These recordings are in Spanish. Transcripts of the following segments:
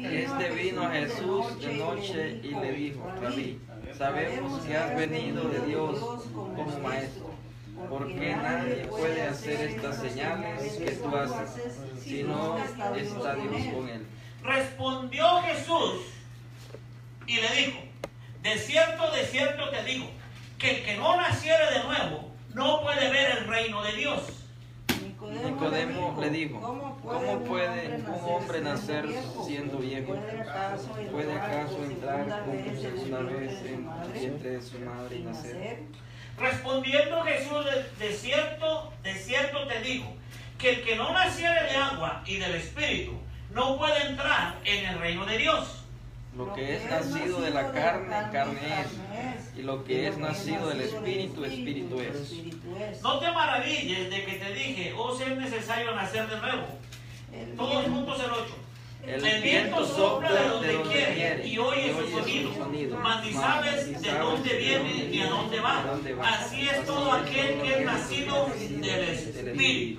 vino a Jesús de noche y le dijo: Rabí, sabemos que has venido de Dios como maestro, porque nadie puede hacer estas señales que tú haces si no está Dios con él. Respondió Jesús y le dijo: de cierto te digo, que el que no naciere de nuevo no puede ver el reino de Dios. Nicodemo le dijo: ¿cómo puede un hombre nacer siendo viejo? ¿Puede acaso entrar por segunda vez en el vientre de su madre y nacer? Respondiendo Jesús: de cierto te digo, que el que no naciere de agua y del Espíritu no puede entrar en el reino de Dios. Lo que es nacido de la carne, carne es, y lo que es nacido del Espíritu, Espíritu es. No te maravilles de que te dije: oh, si es necesario nacer de nuevo. Todos juntos el 8. El viento sopla de donde quiere y oye su sonido, mas ni sabes de dónde viene ni a dónde va. Así es todo aquel que es nacido del Espíritu.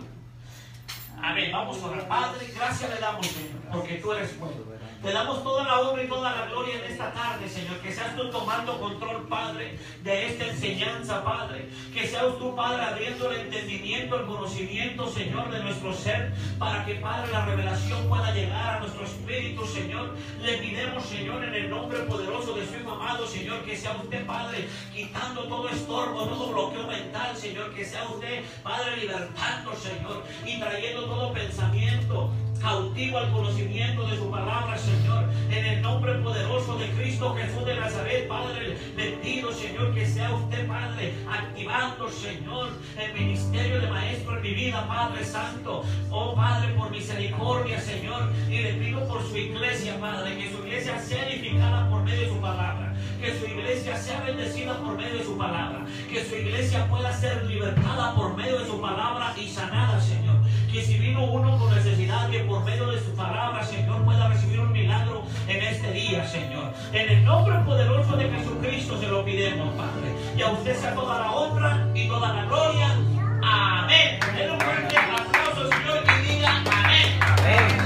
Amén. Vamos a orar. Padre, gracias le damos, Señor, porque tú eres bueno. Te damos toda la honra y toda la gloria en esta tarde, Señor. Que seas tú tomando control, Padre, de esta enseñanza, Padre. Que seas tú, Padre, abriendo el entendimiento, el conocimiento, Señor, de nuestro ser, para que, Padre, la revelación pueda llegar a nuestro espíritu, Señor. Le pidemos, Señor, en el nombre poderoso de su Hijo amado, Señor, que sea usted, Padre, quitando todo estorbo, todo bloqueo mental, Señor. Que sea usted, Padre, libertando, Señor, y trayendo todo pensamiento cautivo al conocimiento de su palabra, Señor, en el nombre poderoso de Cristo Jesús de Nazaret. Padre, le pido, Señor, que sea usted, Padre, activando, Señor, el ministerio de maestro en mi vida, Padre Santo. Oh, Padre, por misericordia, Señor, y le pido por su iglesia, Padre, que su iglesia sea edificada por medio de su palabra, que su iglesia sea bendecida por medio de su palabra, que su iglesia pueda ser libertada por medio de su palabra y sanada, Señor. Que si vino uno con necesidad, que por medio de su palabra, Señor, pueda recibir un milagro en este día, Señor. En el nombre poderoso de Jesucristo se lo pidemos, Padre. Y a usted sea toda la honra y toda la gloria. Amén. Den un fuerte aplauso, Señor, y diga amén. Amén.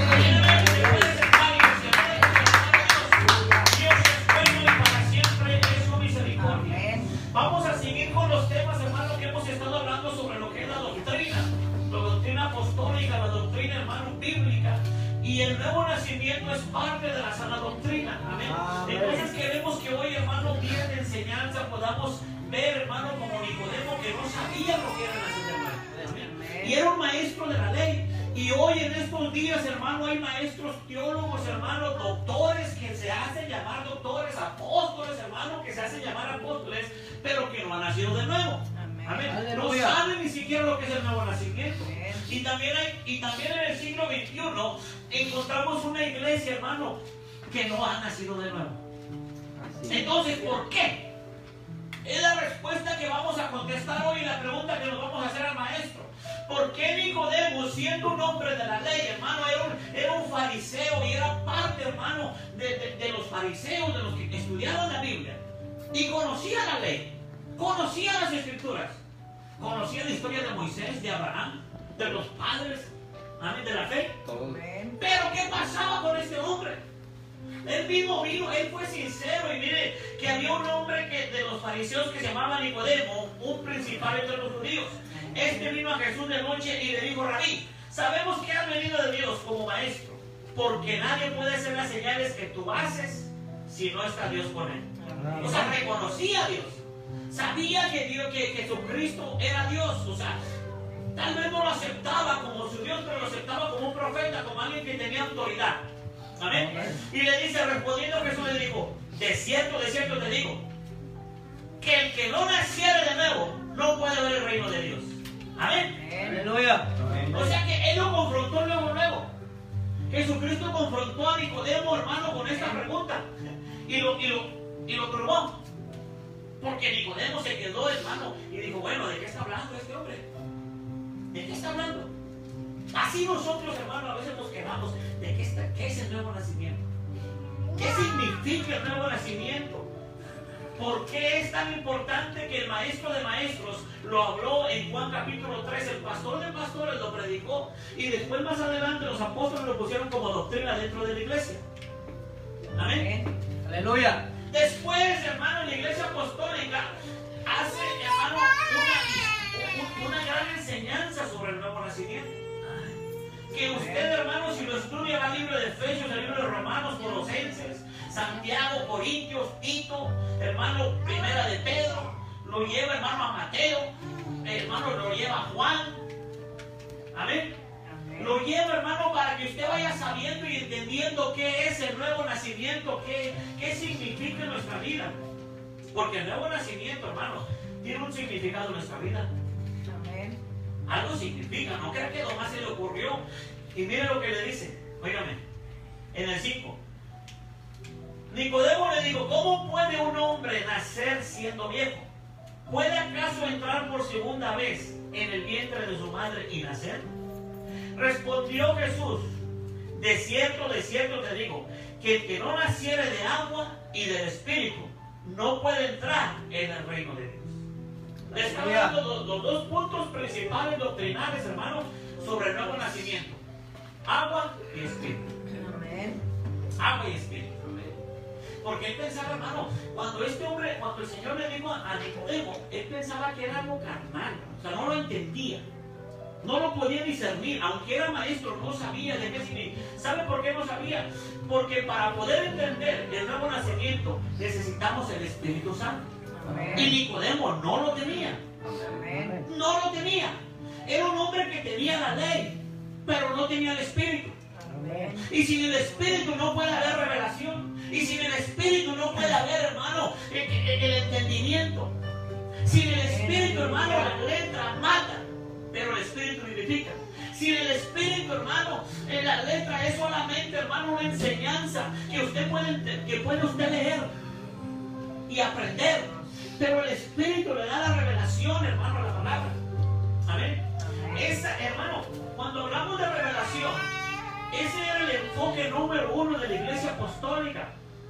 Dios es bueno y para siempre es su misericordia. Vamos a seguir con los temas, hermano, que hemos estado hablando sobre lo que es la doctrina apostólica, la doctrina, hermano, bíblica. Y el nuevo nacimiento es parte de la sana doctrina. Amén. Entonces queremos que hoy, hermano, día de enseñanza podamos ver, hermano, como Nicodemo, que no sabía lo que era nacer de nuevo. Amén. Y era un maestro de la ley. Y hoy en estos días, hermano, hay maestros teólogos, hermano, doctores que se hacen llamar doctores, apóstoles, hermano, que se hacen llamar apóstoles, pero que no han nacido de nuevo. Amén. No saben ni siquiera lo que es el nuevo nacimiento. Y también en el siglo XXI encontramos una iglesia, hermano, que no ha nacido de nuevo. Entonces, ¿por qué? Es la respuesta que vamos a contestar hoy y la pregunta que nos vamos a hacer al maestro. ¿Por qué Nicodemo, siendo un hombre de la ley, hermano, era un fariseo y era parte, hermano, de los fariseos, de los que estudiaban la Biblia, y conocía la ley, conocía las escrituras, conocía la historia de Moisés, de Abraham, de los padres, amén, de la fe? Pero ¿qué pasaba con este hombre? Él mismo vino, él fue sincero, y mire que había un hombre de los fariseos que se llamaba Nicodemo, un principal entre los judíos. Este vino a Jesús de noche y le dijo: Rabí, sabemos que has venido de Dios como maestro, porque nadie puede hacer las señales que tú haces si no está Dios con él. O sea, reconocía a Dios, sabía que Jesucristo era Dios. O sea, tal vez no lo aceptaba como su Dios, pero lo aceptaba como un profeta, como alguien que tenía autoridad. Amén. Y le dice, respondiendo Jesús, le dijo: de cierto te digo, que el que no naciere de nuevo no puede ver el reino de Dios. Amén. Aleluya. O sea que él lo confrontó luego. Jesucristo confrontó a Nicodemo, hermano, con esta pregunta. Y lo probó. Porque Nicodemo se quedó, hermano, y dijo: bueno, ¿de qué está hablando este hombre? ¿De qué está hablando? Así nosotros, hermano, a veces nos quedamos de qué es el nuevo nacimiento. ¿Qué significa el nuevo nacimiento? ¿Por qué es tan importante que el maestro de maestros lo habló en Juan capítulo 3? El pastor de pastores lo predicó, y después más adelante los apóstoles lo pusieron como doctrina dentro de la iglesia. Amén. Aleluya. Después, hermano, la iglesia apostólica hace, hermano, una gran enseñanza sobre el nuevo nacimiento. Que usted, hermano, si lo estudia, va al libro de Efesios, el libro de Romanos, Colosenses, Santiago, Corintios, Tito, hermano, Primera de Pedro, lo lleva, hermano, a Mateo, hermano, lo lleva a Juan. Amén. Lo lleva, hermano, para que usted vaya sabiendo y entendiendo qué es el nuevo nacimiento, qué significa en nuestra vida. Porque el nuevo nacimiento, hermano, tiene un significado en nuestra vida. Amén. Algo significa, no crea que nomás se le ocurrió. Y mire lo que le dice, óigame, en el 5. Nicodemo le dijo, ¿cómo puede un hombre nacer siendo viejo? ¿Puede acaso entrar por segunda vez en el vientre de su madre y nacer? Respondió Jesús, de cierto te digo, que el que no naciere de agua y del Espíritu no puede entrar en el reino de Dios. Le está dando los dos puntos principales doctrinales, hermanos, sobre el nuevo nacimiento: agua y espíritu. Amén. Agua y espíritu. Porque él pensaba, hermano, cuando el Señor le dijo a Nicodemo, él pensaba que era algo carnal, o sea, no lo entendía, no lo podía discernir, aunque era maestro, no sabía de qué significa. ¿Sabe por qué no sabía? Porque para poder entender el nuevo nacimiento necesitamos el Espíritu Santo. Amén. Y Nicodemo no lo tenía. Amén. No lo tenía. Era un hombre que tenía la ley, pero no tenía el Espíritu. Amén. Y sin el Espíritu no puede haber revelación. Y sin el Espíritu no puede haber, hermano, el entendimiento. Sin el Espíritu, hermano, la letra mata, pero el Espíritu vivifica. Sin el Espíritu, hermano, la letra es solamente, hermano, una enseñanza que puede usted leer y aprender. Pero el Espíritu le da la revelación, hermano, a la palabra. Amén. Hermano, cuando hablamos de revelación, ese era el enfoque número 1 de la iglesia apostólica.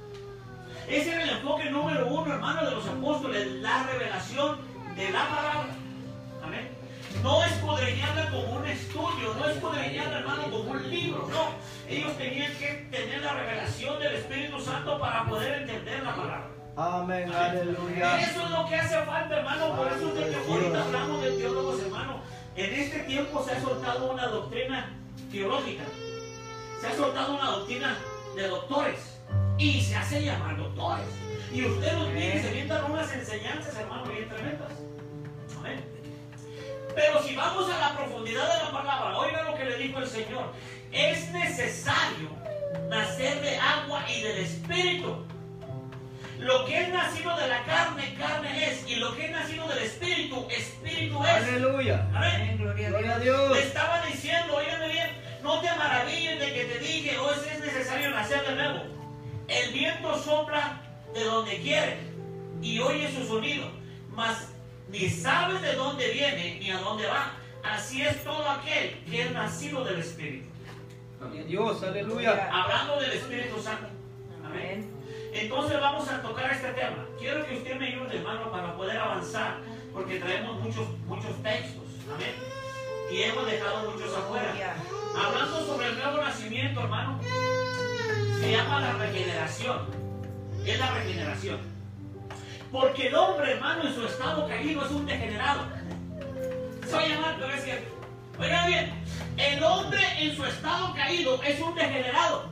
Ese era el enfoque número 1, hermano, de los apóstoles, la revelación de la palabra. Amén. No escudriñarla como un estudio, no escudriñarla, hermano, como un libro, no. Ellos tenían que tener la revelación del Espíritu Santo para poder entender la palabra. Amén, aleluya. Eso es lo que hace falta, hermano. Por eso es de que ahorita hablamos de teólogos, hermano. En este tiempo se ha soltado una doctrina teológica. Se ha soltado una doctrina de doctores. Y se hace llamar doctores. Y usted los mira y se inventan unas enseñanzas, hermano, bien tremendas. Amén. Pero si vamos a la profundidad de la palabra, oiga lo que le dijo el Señor. Es necesario nacer de agua y del Espíritu. Lo que es nacido de la carne, carne es. Y lo que es nacido del Espíritu, Espíritu es. Aleluya. Amén. Gloria a Dios. Le estaba diciendo, óigame bien, no te maravilles de que te dije, hoy es necesario nacer de nuevo. El viento sopla de donde quiere y oye su sonido, mas ni sabes de dónde viene ni a dónde va. Así es todo aquel que es nacido del Espíritu. Gloria a Dios, aleluya. Hablando del Espíritu Santo. Amén. Entonces vamos a tocar este tema. Quiero que usted me ayude, hermano, para poder avanzar, porque traemos muchos textos. Amén. Y hemos dejado muchos afuera. Hablando sobre el nuevo nacimiento, hermano, se llama la regeneración. Es la regeneración. Porque el hombre, hermano, en su estado caído es un degenerado. Soy llamado, pero es cierto. Oigan bien, el hombre en su estado caído es un degenerado.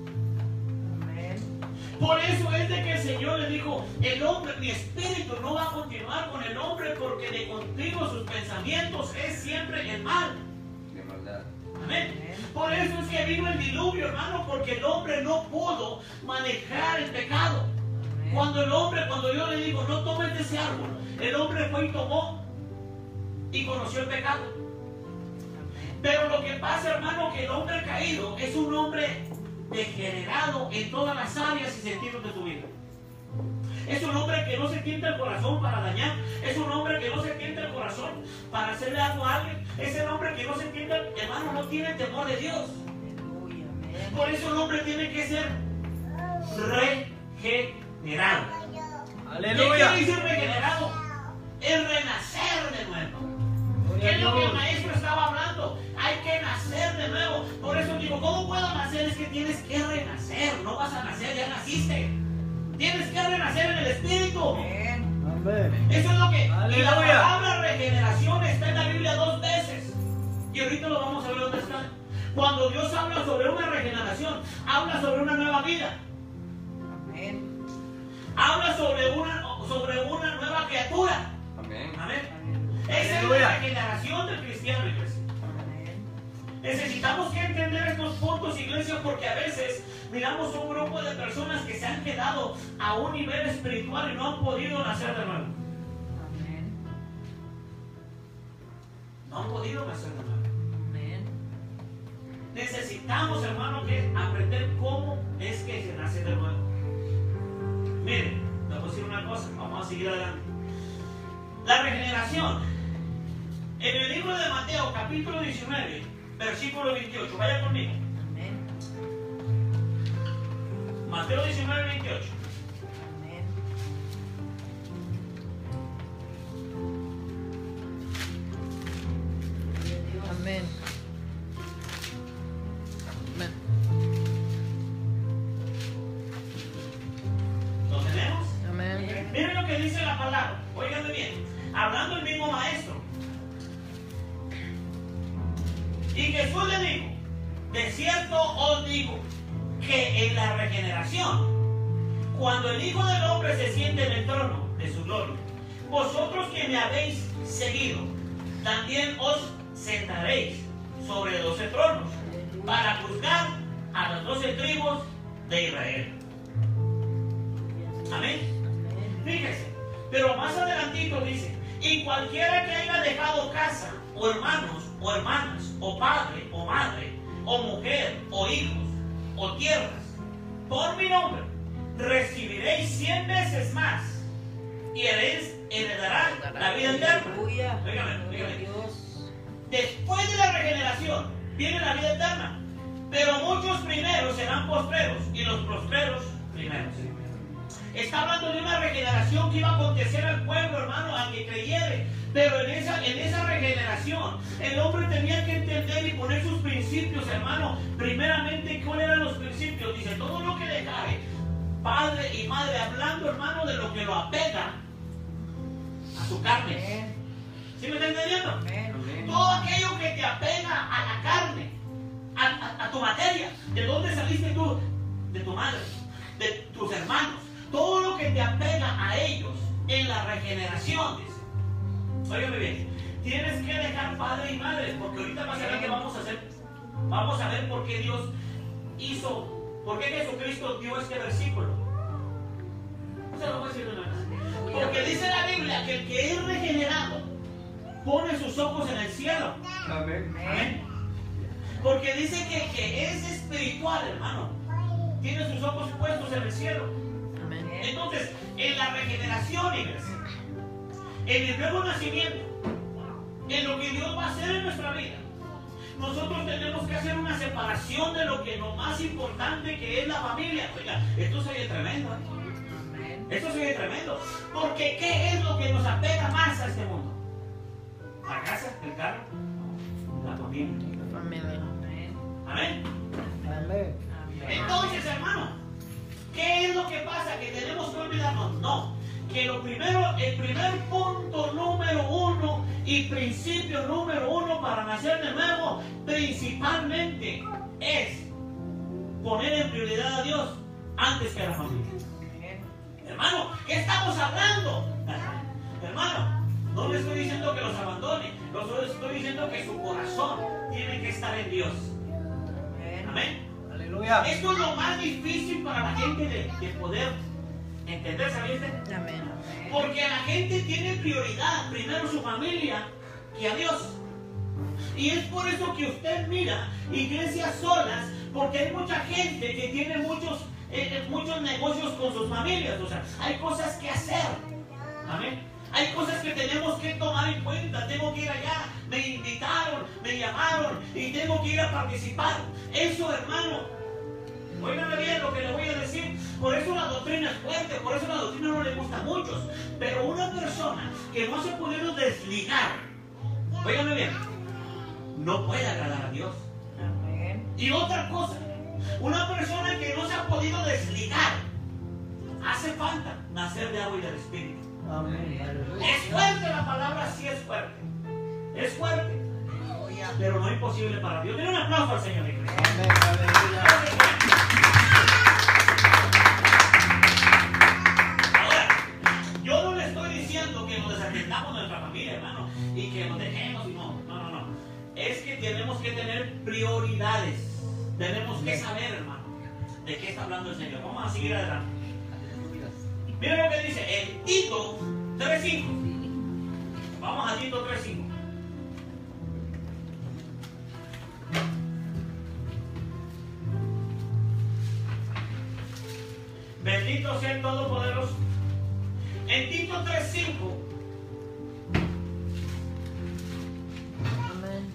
Por eso es de que el Señor le dijo, el hombre, mi espíritu no va a continuar con el hombre porque de continuo sus pensamientos es siempre el mal. De maldad. Amén. Por eso es que vino el diluvio, hermano, porque el hombre no pudo manejar el pecado. Cuando yo le digo, no tomes de ese árbol, el hombre fue y tomó y conoció el pecado. Pero lo que pasa, hermano, que el hombre caído es un hombre degenerado en todas las áreas y sentidos de su vida. Es un hombre que no se tienta el corazón para dañar. Es un hombre que no se tienta el corazón para hacerle algo a alguien. Es el hombre que no se tienta, hermano, no tiene temor de Dios. Por eso el hombre tiene que ser regenerado. Aleluya. ¿Qué quiere decir regenerado? Es renacer de nuevo. ¿Qué es lo que el maestro estaba hablando? Hay que nacer de nuevo. Por eso digo, ¿cómo puedo nacer? Es que tienes que renacer. No vas a nacer, ya naciste. Tienes que renacer en el Espíritu. Amén. Eso es lo que... Y la Aleluya. palabra regeneración está en la Biblia 2 veces. Y ahorita lo vamos a ver dónde está. Cuando Dios habla sobre una regeneración, habla sobre una nueva vida. Amén. Habla sobre una nueva criatura. Amén. Amén. Esa es Aleluya. la regeneración del cristiano, iglesia. Amén. Necesitamos que entender estos puntos, iglesia, porque a veces miramos un grupo de personas que se han quedado a un nivel espiritual y no han podido nacer de nuevo. Amén. No han podido nacer de nuevo. Amén. Necesitamos, hermano, que aprender cómo es que se nace de nuevo. Miren, les voy a decir una cosa, vamos a seguir adelante. La regeneración. En el libro de Mateo, capítulo 19, versículo 28, vaya conmigo. Amén. Mateo 19, 28. Amén. Amén. Amén. ¿Lo tenemos? Amén. Miren lo que dice la palabra. Óiganme bien. Hablando el mismo maestro. Y Jesús le dijo: de cierto os digo que en la regeneración, cuando el Hijo del Hombre se siente en el trono de su gloria, vosotros que me habéis seguido, también os sentaréis sobre 12 tronos para juzgar a las 12 tribus de Israel. Amén. Fíjese, pero más adelantito dice: y cualquiera que haya dejado casa, o hermanos, o hermanas, o padre, o madre, o mujer, o hijos, o tierras, por mi nombre, recibiréis 100 veces más y heredarán la vida eterna. Aleluya. Óigame, Gloria a óigame. Dios. Después de la regeneración viene la vida eterna, pero muchos primeros serán postreros y los postreros primeros. Está hablando de una regeneración que iba a acontecer al pueblo, hermano, al que creyere. Pero en esa regeneración, el hombre tenía que entender y poner sus principios, hermano. Primeramente, ¿cuáles eran los principios? Dice: todo lo que dejare padre y madre, hablando, hermano, de lo que lo apega a su carne. Amén. ¿Sí me está entendiendo? Amén. Amén. Todo aquello que te apega a la carne, a tu materia. ¿De dónde saliste tú? De tu madre, de tus hermanos. Todo lo que te apega a ellos en la regeneración, dice. Óigame bien, tienes que dejar padre y madre, porque ahorita más adelante vamos a ver por qué Dios hizo, por qué Jesucristo dio este versículo. Se lo voy a decir de una vez. Porque dice la Biblia que el que es regenerado pone sus ojos en el cielo. Amén. Amén. Porque dice que el que es espiritual, hermano, tiene sus ojos puestos en el cielo. Amén. Entonces, en la regeneración, iglesia, en el nuevo nacimiento, en lo que Dios va a hacer en nuestra vida, nosotros tenemos que hacer una separación de lo que lo más importante que es la familia. Oiga, esto se oye tremendo, ¿eh? Amén. Esto se oye tremendo. Porque ¿qué es lo que nos apega más a este mundo? La casa, el carro, la familia. Familia. Amén. Amén. Amén. Entonces, hermano, ¿qué es lo que pasa? Que tenemos que olvidarnos. No, que el primer punto número uno y principio número uno para nacer de nuevo, principalmente, es poner en prioridad a Dios antes que a la familia. Amén. Hermano, ¿qué estamos hablando? Hermano, no le estoy diciendo que los abandone, estoy diciendo que su corazón tiene que estar en Dios. Amén. Amén. Aleluya. Esto es lo más difícil para la gente de poder entender, ¿sabes? Amén. Porque la gente tiene prioridad, primero su familia, que a Dios. Y es por eso que usted mira iglesias solas, porque hay mucha gente que tiene muchos negocios con sus familias. O sea, hay cosas que hacer. Amén. Hay cosas que tenemos que tomar en cuenta. Tengo que ir allá, me invitaron, me llamaron y tengo que ir a participar. Eso, hermano, óigame bien lo que le voy a decir. Por eso la doctrina es fuerte, por eso la doctrina no le gusta a muchos. Pero una persona que no se ha podido desligar, óigame bien, no puede agradar a Dios. Amén. Y otra cosa, una persona que no se ha podido desligar hace falta nacer de agua y del Espíritu. Amén. Aleluya. Es fuerte la palabra, sí es fuerte. Es fuerte, pero no imposible para Dios. Denle un aplauso al Señor, iglesia. Amén. Aleluya. Ahora, yo no le estoy diciendo que nos desatendamos de nuestra familia, hermano, y que nos dejemos y no. Es que tenemos que tener prioridades. Tenemos que saber, hermano, de qué está hablando el Señor. Vamos a seguir adelante. Miren lo que dice en Tito 3:5. Vamos a Tito 3:5. Bendito sea el Todopoderoso. En Tito 3:5. Amén.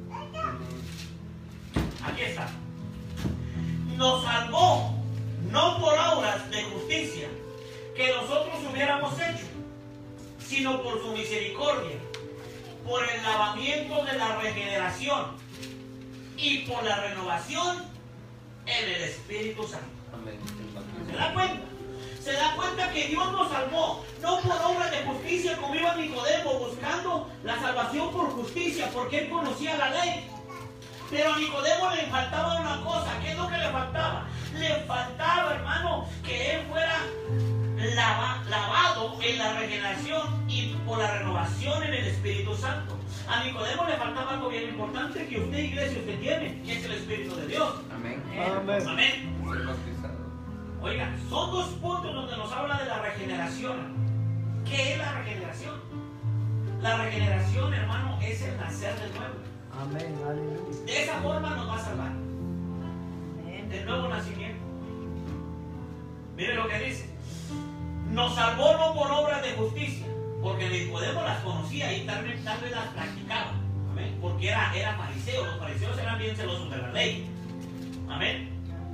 Aquí está. Nos salvó no por obras de justicia que nosotros hubiéramos hecho, sino por su misericordia, por el lavamiento de la regeneración y por la renovación en el Espíritu Santo. ¿Se da cuenta? Se da cuenta que Dios nos salvó, no por obras de justicia como iba Nicodemo buscando la salvación por justicia, porque él conocía la ley. Pero a Nicodemo le faltaba una cosa. ¿Qué es lo que le faltaba? Le faltaba, hermano, que él fuera lavado en la regeneración y por la renovación en el Espíritu Santo. A Nicodemo le faltaba algo bien importante que usted, iglesia, usted tiene, que es el Espíritu de Dios. Amén. Amén. Amén. Ser bautizado. Oiga, son dos puntos donde nos habla de la regeneración. ¿Qué es la regeneración? La regeneración, hermano, es el nacer de nuevo. Amén. Aleluya. De esa forma nos va a salvar. El nuevo nacimiento. Mire lo que dice. Nos salvó no por obras de justicia, porque Nicodemo las conocía y tal vez las practicaba. Amén. Porque era fariseo. Los fariseos eran bien celosos de la ley. Amén.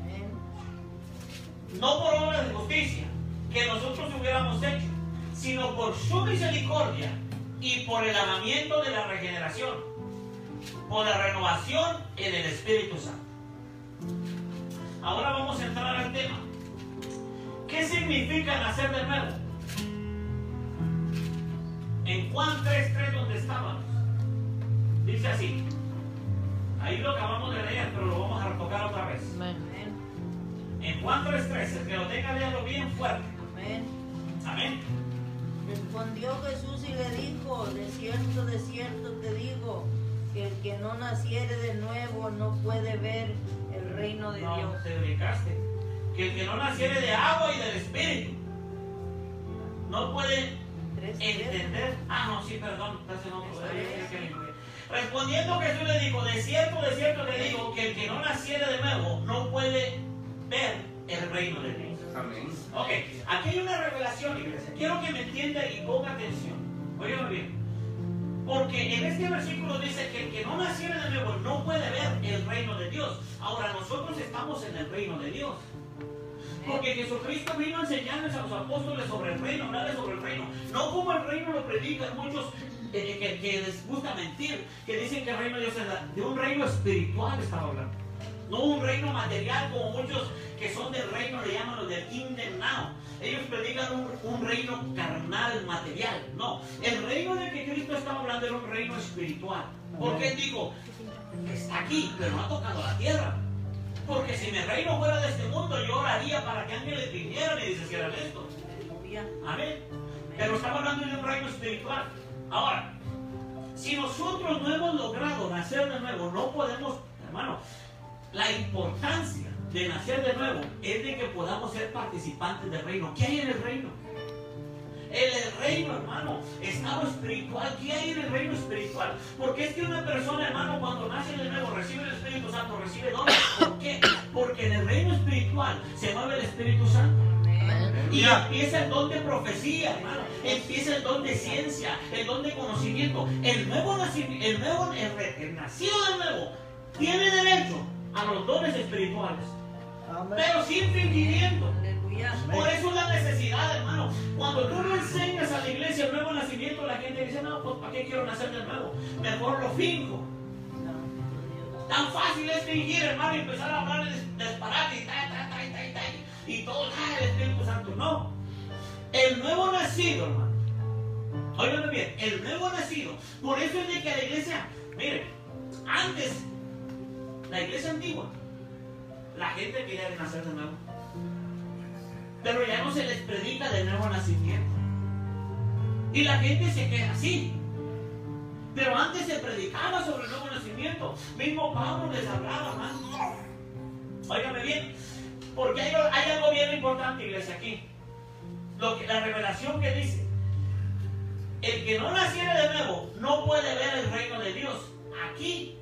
No por obras de justicia que nosotros hubiéramos hecho, sino por su misericordia y por el lavamiento de la regeneración, por la renovación en el Espíritu Santo. Ahora vamos a entrar al tema. ¿Qué significa nacer de nuevo? En Juan 3:3, donde estábamos, dice así. Ahí lo acabamos de leer, pero lo vamos a retocar otra vez. Amén. En Juan 3:3, el que lo tenga, léalo bien fuerte. Amén. Amén. Respondió Jesús y le dijo, de cierto te digo, que el que no naciere de nuevo no puede ver el reino de No, Dios. te brincaste. Que el que no naciere de agua y del Espíritu no puede 3:3. entender. No, sí, perdón. Respondiendo Jesús le dijo, de cierto te digo, que el que no naciere de nuevo no puede ver el reino de Dios. Amén. Ok, aquí hay una revelación, iglesia. Quiero que me entienda y ponga atención. Óyeme bien. Porque en este versículo dice que el que no naciere de nuevo no puede ver el reino de Dios. Ahora nosotros estamos en el reino de Dios. Porque Jesucristo vino a enseñarles a los apóstoles sobre el reino, hablarles sobre el reino. No como el reino lo predican muchos que les gusta mentir, que dicen que el reino de Dios es de un reino espiritual, estaba hablando. No un reino material como muchos que son del reino, le llaman los del kingdom now. Ellos predican un reino carnal, material. No, el reino del que Cristo estaba hablando era un reino espiritual. Porque él dijo, está aquí, pero no ha tocado la tierra. Porque si mi reino fuera de este mundo, yo oraría para que ángeles vinieran y deshicieran esto. Aleluya. Amén. Pero estamos hablando de un reino espiritual. Ahora, si nosotros no hemos logrado nacer de nuevo, no podemos, hermano, la importancia de nacer de nuevo es de que podamos ser participantes del reino. ¿Qué hay en el reino? En el reino, hermano, estado espiritual. ¿Qué hay en el reino espiritual? Porque es que una persona, hermano, cuando nace de nuevo, recibe el Espíritu Santo, recibe dones. ¿Por qué? Porque en el reino espiritual se mueve el Espíritu Santo. Y empieza el don de profecía, hermano. Empieza el don de ciencia, el don de conocimiento. El nacido de nuevo tiene derecho a los dones espirituales. Amén. Pero sin fingimiento. Aleluya. Por eso es la necesidad, hermano. Cuando tú no enseñas a la iglesia el nuevo nacimiento, la gente dice, no, pues ¿para qué quiero nacer de nuevo? Mejor lo finjo. Tan fácil es fingir, hermano, y empezar a hablar de disparate y y todo, el Espíritu Santo. No. El nuevo nacido, hermano. Óigame bien, el nuevo nacido. Por eso es de que la iglesia, mire, antes, la iglesia antigua, la gente quería nacer de nuevo. Pero ya no se les predica del nuevo nacimiento. Y la gente se queda así. Pero antes se predicaba sobre el nuevo nacimiento. Mismo Pablo les hablaba, hermano. Óigame bien, porque hay algo bien importante, iglesia, aquí. La revelación que dice: el que no naciere de nuevo no puede ver el reino de Dios. Aquí.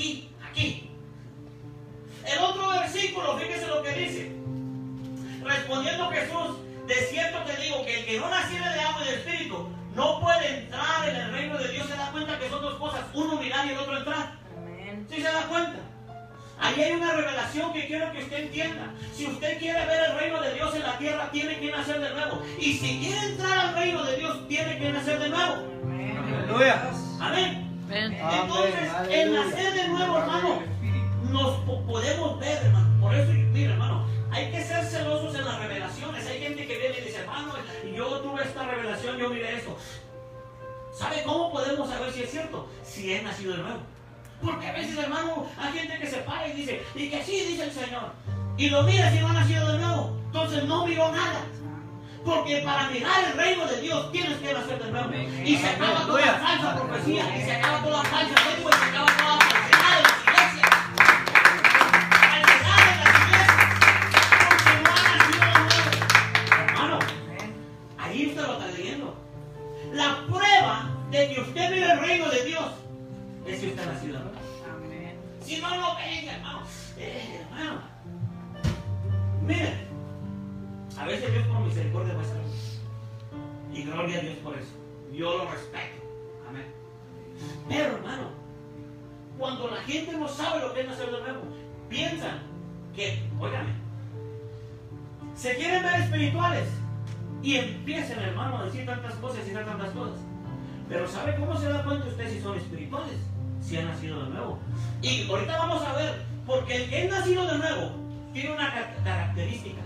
El otro versículo, fíjese lo que dice. Respondiendo Jesús: de cierto te digo que el que no naciere de agua y de espíritu no puede entrar en el reino de Dios. Se da cuenta que son dos cosas, uno mirar y el otro entrar. ¿Sí se da cuenta? Ahí hay una revelación que quiero que usted entienda. Si usted quiere ver el reino de Dios en la tierra, tiene que nacer de nuevo. Y si quiere entrar al reino de Dios, tiene que nacer de nuevo. Aleluya. Amén. Amén. Entonces, Amén. el nacer de nuevo, hermano, nos podemos ver, hermano. Por eso, mira, hermano, hay que ser celosos en las revelaciones. Hay gente que viene y dice: hermano, yo tuve esta revelación, yo miré esto. ¿Sabe cómo podemos saber si es cierto? Si es nacido de nuevo. Porque a veces, hermano, hay gente que se para y dice: y que sí, dice el Señor. Y lo mira si no ha nacido de nuevo. Entonces no miró nada. Porque para mirar el reino de Dios tienes que nacer de nuevo. Y se acaba toda la falsa profecía. Y se acaba toda la falsa lengua. Y se acaba toda la falsedad de las iglesias. Falsedad de las iglesias. Porque no ha nacido de nuevo. Hermano, ahí usted lo está leyendo. La prueba de que usted mira el reino de Dios es si usted ha nacido de nuevo. Si no lo ven, hermano. Hermano. Mire. A veces Dios por misericordia va a estar. Y gloria a Dios por eso. Yo lo respeto. Amén. Pero, hermano, cuando la gente no sabe lo que es nacer de nuevo, piensan que, óigame, se quieren ver espirituales y empiezan, hermano, a decir tantas cosas y tantas cosas. Pero ¿sabe cómo se da cuenta usted si son espirituales? Si han nacido de nuevo. Y ahorita vamos a ver, porque el que es nacido de nuevo tiene una característica.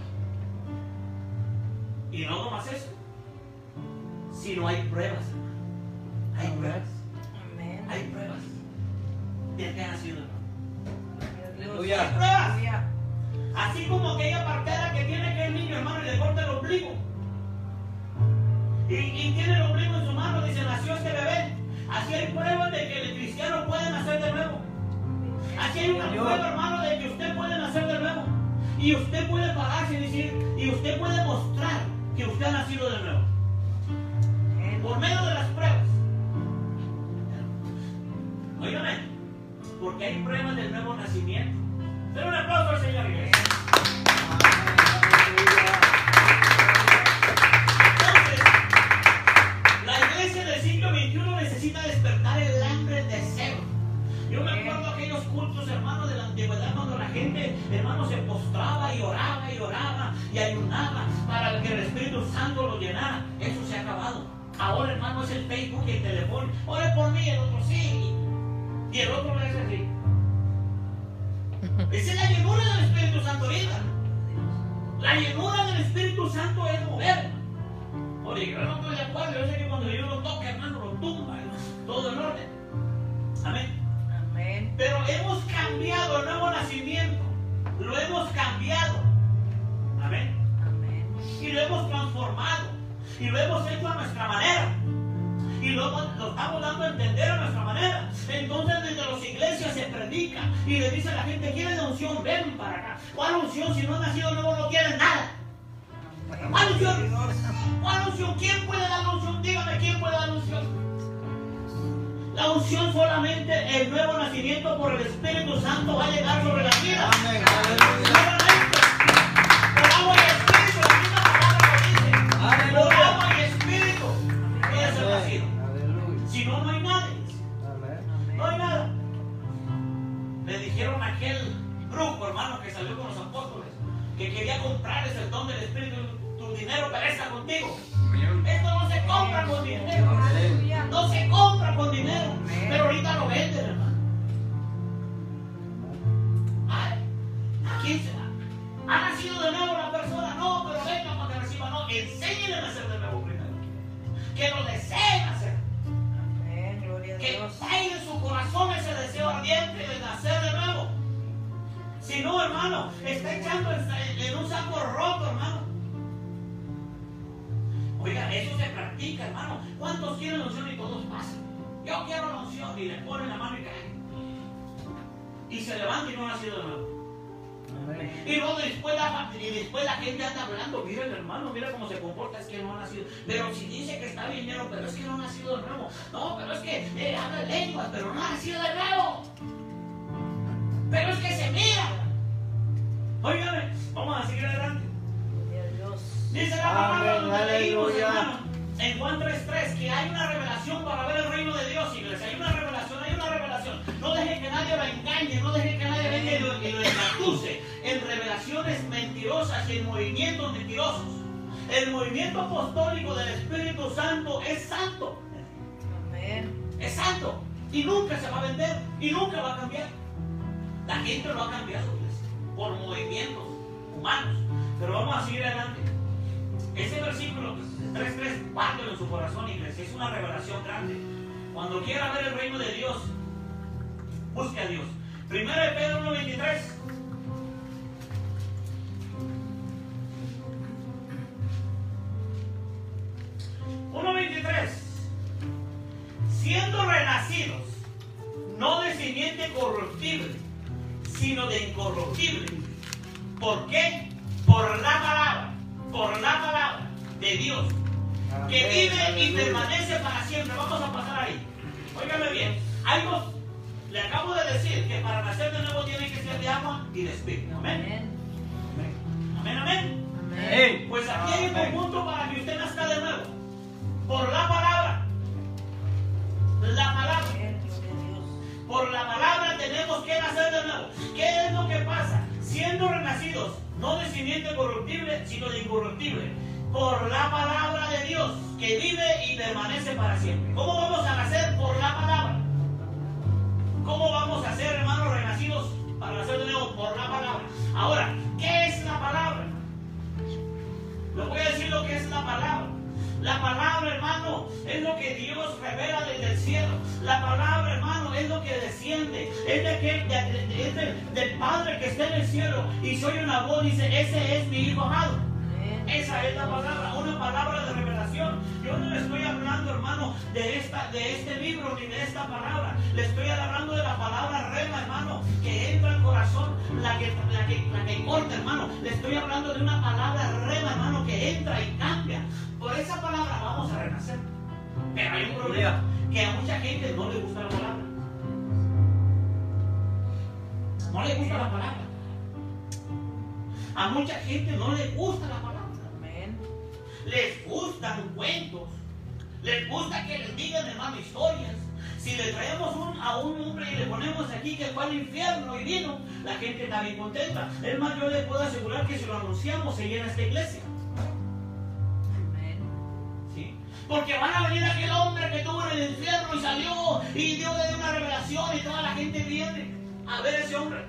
Y no nomás eso, sino hay pruebas, hermano. Hay pruebas. Amén. Hay pruebas del que ha nacido de nuevo. Aleluya. Hay pruebas. Así como aquella partera que tiene que el niño, hermano, y le corta el ombligo. Y tiene el ombligo en su mano, dice: nació este bebé. Así hay pruebas de que el cristiano puede nacer de nuevo. Así hay una prueba, hermano, de que usted puede nacer de nuevo. Y usted puede pararse y decir, y usted puede mostrar que usted ha nacido de nuevo. Por medio de las pruebas. Óigame, porque hay pruebas del nuevo nacimiento. Den un aplauso al Señor, iglesia. Entonces, la iglesia del siglo XXI necesita despertar el hambre, el deseo. Yo me acuerdo aquellos cultos, hermanos, de la antigüedad, cuando la gente, hermano, se postraba y oraba y ayunaba para que el Espíritu Santo lo llenara. Eso se ha acabado. Ahora, hermano, es el Facebook y el teléfono. Ore por mí, el otro sí. Y el otro le hace así. Esa es la llenura del Espíritu Santo ahorita. La llenura del Espíritu Santo es mover. Oye, yo no estoy de acuerdo. Yo sé que cuando Dios lo toca, hermano, lo tumba. Todo en orden. Amén. Amén. Pero hemos cambiado el nuevo nacimiento. Lo hemos cambiado. Amén. Amén. Y lo hemos transformado. Y lo hemos hecho a nuestra manera. Y lo estamos dando a entender a nuestra manera. Entonces desde las iglesias se predica y le dice a la gente: ¿quieren la unción? Ven para acá. ¿Cuál unción? Si no ha nacido nuevo no quieren nada. ¿Cuál unción? ¿Cuál unción? ¿Quién puede dar la unción? Dígame, ¿quién puede dar la unción? La unción solamente el nuevo nacimiento por el Espíritu Santo va a llegar sobre las vidas. Amén. Aleluya. Solamente por agua y espíritu, la misma palabra lo dice. Aleluya. Por agua y espíritu puede ser nacido. Aleluya. Si no, no hay nada. Amén. No hay nada. Le dijeron a aquel brujo, hermano, que salió con los apóstoles, que quería comprarles el don del Espíritu. Tu dinero perezca contigo. Esto no se compra con dinero. Aleluya. No se compra con dinero. Pero ahorita lo venden, hermano. Ay, ¿a quién se da? ¿Ha nacido de nuevo la persona? hermano, está echando en un saco roto, hermano. Oiga, eso se practica, hermano. ¿Cuántos quieren la unción y todos pasan? Yo quiero la unción y le ponen la mano y caen. Y se levanta y no ha nacido de nuevo. Y luego después la gente anda hablando, mira el hermano, mira cómo se comporta, es que no ha nacido. Pero si dice que está bien lleno, pero es que no ha nacido de nuevo. No, pero es que habla lenguas, pero no ha nacido de nuevo. Pero es que se mira. Óigame, vamos a seguir adelante. Dice la palabra donde leímos, hermano, en Juan 3:3, que hay una revelación para ver el reino de Dios, iglesia. Hay una revelación, hay una revelación. No deje que nadie lo engañe, no deje que nadie venga y lo engatuce en revelaciones mentirosas y en movimientos mentirosos. El movimiento apostólico del Espíritu Santo es santo. Amén. Es santo. Y nunca se va a vender y nunca va a cambiar. La gente lo ha cambiado, iglesia, por movimientos humanos. Pero vamos a seguir adelante. Ese versículo 3:3, guárdelo en su corazón, iglesia. Es una revelación grande. Cuando quiera ver el reino de Dios, busque a Dios. 1 Pedro 1:23. Siendo renacidos, no de simiente corruptible, sino de incorruptible. ¿Por qué? Por la palabra de Dios, que vive y permanece para siempre. Vamos a pasar ahí. Óigame bien. Hay dos. Le acabo de decir que para nacer de nuevo tiene que ser de agua y de espíritu. Amén. Amén, amén. Amén. Pues aquí hay un punto para que usted nazca de nuevo. Por la palabra. La palabra. Por la palabra tenemos que nacer de nuevo. ¿Qué es lo que pasa? Siendo renacidos, no de simiente corruptible, sino de incorruptible. Por la palabra de Dios, que vive y permanece para siempre. ¿Cómo vamos a nacer? Por la palabra. ¿Cómo vamos a ser, hermanos, renacidos para nacer de nuevo? Por la palabra. Ahora, ¿qué es la palabra? Les voy a decir lo que es la palabra. La palabra, hermano, es lo que Dios revela desde el cielo. La palabra, hermano, es lo que desciende. Es del Padre que está en el cielo. Y se oye una voz, dice, ese es mi Hijo amado. Esa es la palabra, una palabra de revelación. Yo no le estoy hablando, hermano, de este libro ni de esta palabra. Le estoy hablando de la palabra rema, hermano, que entra al corazón, la que corta, hermano. Le estoy hablando de una palabra rema, hermano, que entra y cambia. Por esa palabra vamos a renacer. Pero hay un problema, que a mucha gente no le gusta la palabra. No le gusta la palabra. A mucha gente no le gusta la palabra. Les gustan cuentos, les gusta que les digan, hermano, historias. Si le traemos a un hombre y le ponemos aquí que fue al infierno y vino, la gente está bien contenta. Es más, yo le puedo asegurar que si lo anunciamos se llena esta iglesia. ¿Sí? Porque van a venir aquel hombre que estuvo en el infierno y salió y Dios le dio una revelación y toda la gente viene a ver a ese hombre.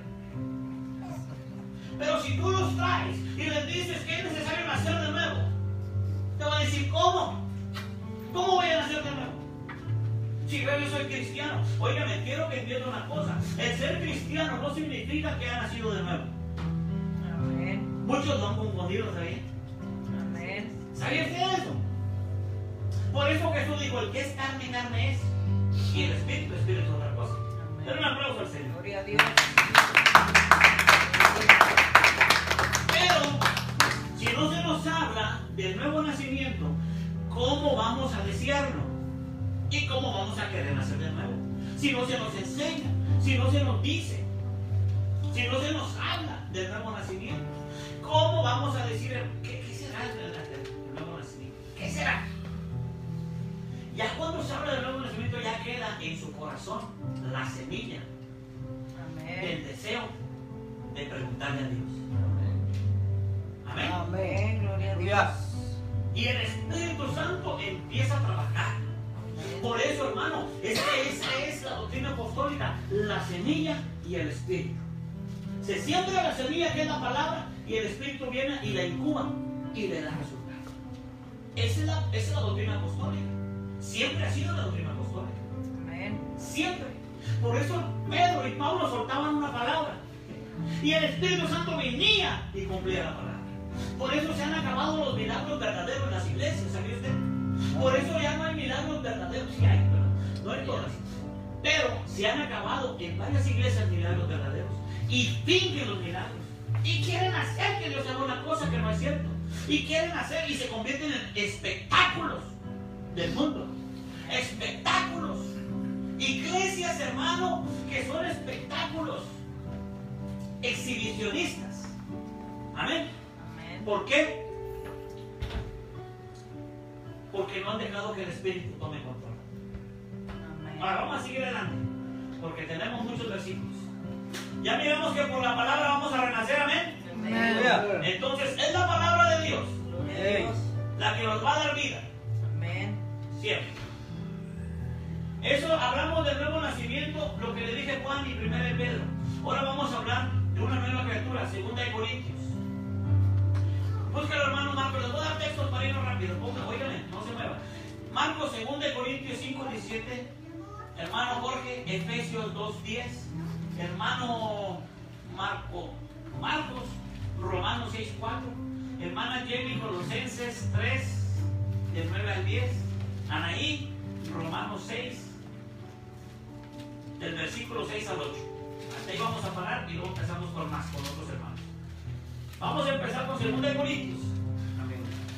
Pero si tú los traes y les dices que es necesario nacer de nuevo, te va a decir, ¿cómo? ¿Cómo voy a nacer de nuevo? Si yo soy cristiano. Óigame, quiero que entienda una cosa. El ser cristiano no significa que ha nacido de nuevo. Amén. Muchos lo han confundido, ¿sabía? Amén. ¿Sabía usted eso? Por eso Jesús dijo, el que es carne, carne es. Y el espíritu es otra cosa. Denle un aplauso al Señor. Gloria a Dios. Pero, si no se nos habla del nuevo nacimiento, ¿cómo vamos a desearlo? ¿Y cómo vamos a querer nacer de nuevo? Si no se nos enseña, si no se nos dice, si no se nos habla del nuevo nacimiento, ¿cómo vamos a decir qué será el nuevo nacimiento? ¿Qué será? Ya cuando se habla del nuevo nacimiento ya queda en su corazón la semilla del deseo de preguntarle a Dios. Amén. Amén. Gloria a Dios. Y el Espíritu Santo empieza a trabajar. Por eso, hermano, esa es la doctrina apostólica, la semilla y el Espíritu. Se siembra la semilla, que es la palabra, y el Espíritu viene y la incuba y le da resultado. Esa es la doctrina apostólica. Siempre ha sido la doctrina apostólica. Amén. Siempre. Por eso Pedro y Pablo soltaban una palabra. Y el Espíritu Santo venía y cumplía la palabra. Por eso se han acabado los milagros verdaderos en las iglesias, ¿sabía usted? Por eso ya no hay milagros verdaderos. Sí hay, pero no en todas. Pero se han acabado en varias iglesias milagros verdaderos. Y fingen los milagros. Y quieren hacer que Dios haga una cosa que no es cierto. Y quieren hacer y se convierten en espectáculos del mundo. Espectáculos. Iglesias, hermano, que son espectáculos. Exhibicionistas. Amén. ¿Por qué? Porque no han dejado que el Espíritu tome control. Ahora vamos a seguir adelante, porque tenemos muchos versículos. Ya miramos que por la palabra vamos a renacer, amén. Entonces es la palabra de Dios la que nos va a dar vida. Amén. Siempre. Eso hablamos del nuevo nacimiento, lo que le dije a Juan y 1 de Pedro. Ahora vamos a hablar de una nueva criatura, 2 de Corintios. Búscalo, hermano Marcos. Les voy a dar textos para irnos rápido. Óigame, no se muevan. Marcos 2 de Corintios 5:17. Hermano Jorge, Efesios 2:10. Hermano Marcos, Romanos 6:4. Hermana Jenny, Colosenses 3, del 9 al 10. Anaí, Romanos 6, del versículo 6 al 8. Hasta ahí vamos a parar y luego empezamos con otros hermanos. Vamos a empezar con 2 de Corintios. Amén.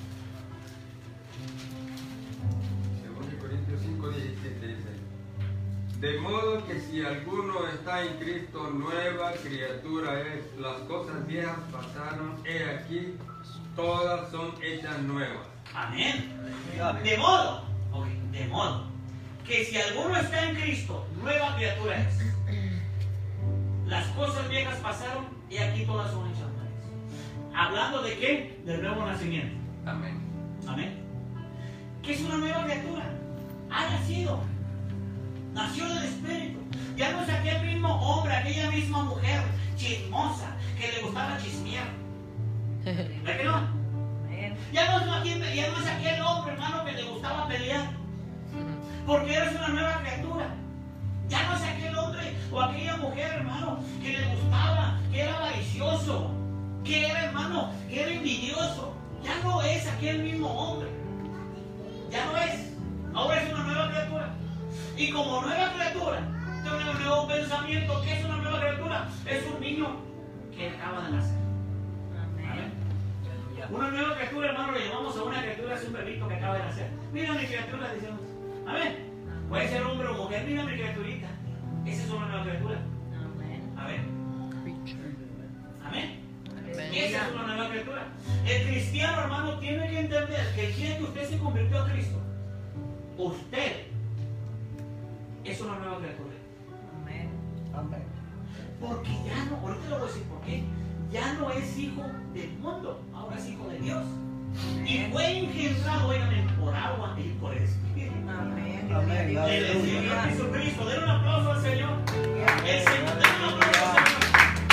2 Corintios 5:17 dice: de modo que si alguno está en Cristo, nueva criatura es. Las cosas viejas pasaron, he aquí, todas son hechas nuevas. Amén. De modo que si alguno está en Cristo, nueva criatura es. Las cosas viejas pasaron y aquí todas son hechas nuevas. ¿Hablando de qué? Del nuevo nacimiento. Amén. Amén. ¿Qué es una nueva criatura? Ha nacido. Nació del Espíritu. Ya no es aquel mismo hombre, aquella misma mujer chismosa que le gustaba chismear. ¿Verdad que no? Amén. Ya no es aquel hombre, hermano, que le gustaba pelear. Porque eres una nueva criatura. Ya no es aquel hombre o aquella mujer, hermano, que le gustaba, que era avaricioso, que era, hermano, que era envidioso. Ya no es aquel mismo hombre. Ya no es. Ahora es una nueva criatura. Y como nueva criatura, tiene un nuevo pensamiento. ¿Qué es una nueva criatura? Es un niño que acaba de nacer. Amén. Una nueva criatura, hermano, le llamamos a una criatura, es un bebito que acaba de nacer. Mira mi criatura, decimos. Amén. Puede ser hombre o mujer. Mira mi criaturita. Esa es una nueva criatura. Amén. Amén. Esa es una nueva criatura. El cristiano, hermano, tiene que entender que el día que usted se convirtió a Cristo, usted es una nueva criatura. Amén. Amén. Porque ya no, ahorita le voy a decir por qué. Ya no es hijo del mundo, ahora es hijo de Dios. Y fue engendrado, oigan, por agua y por el Espíritu. Amén. Amén. El Señor Jesucristo. Den un aplauso al Señor. El Señor, den un aplauso al Señor.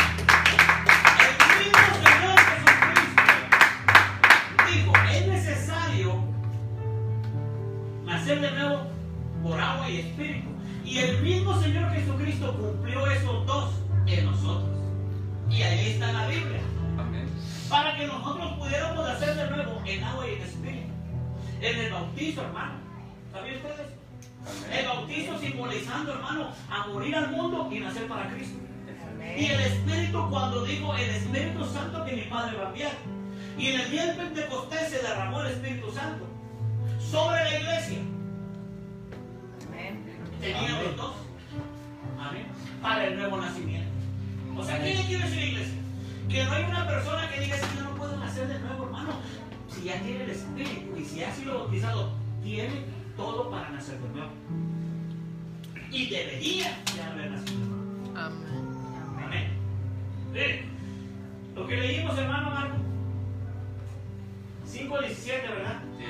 El mismo Señor Jesucristo dijo: es necesario nacer de nuevo por agua y espíritu. Y el mismo Señor Jesucristo cumplió esos dos en nosotros. Y ahí está en la Biblia. Amén. Para que nosotros pudiéramos nacer de nuevo en agua y en espíritu. En el bautizo, hermano. ¿Sabían ustedes? Amén. El bautizo simbolizando, hermano, a morir al mundo y nacer para Cristo. Amén. Y el Espíritu, cuando dijo el Espíritu Santo que mi Padre va a enviar. Y en el día del Pentecostés se derramó el Espíritu Santo sobre la iglesia. Amén. Tenían los dos. Amén. Para el nuevo nacimiento. O sea, ¿qué le quiere decir la iglesia? Que no hay una persona que diga: si yo no puedo nacer de nuevo, hermano. Si ya tiene el Espíritu y si ha sido bautizado, tiene todo para nacer de nuevo. Y debería ya haber nacido de nuevo. Amén. Amén. Sí. Lo que leímos, hermano Marco 5:17, ¿verdad? Sí.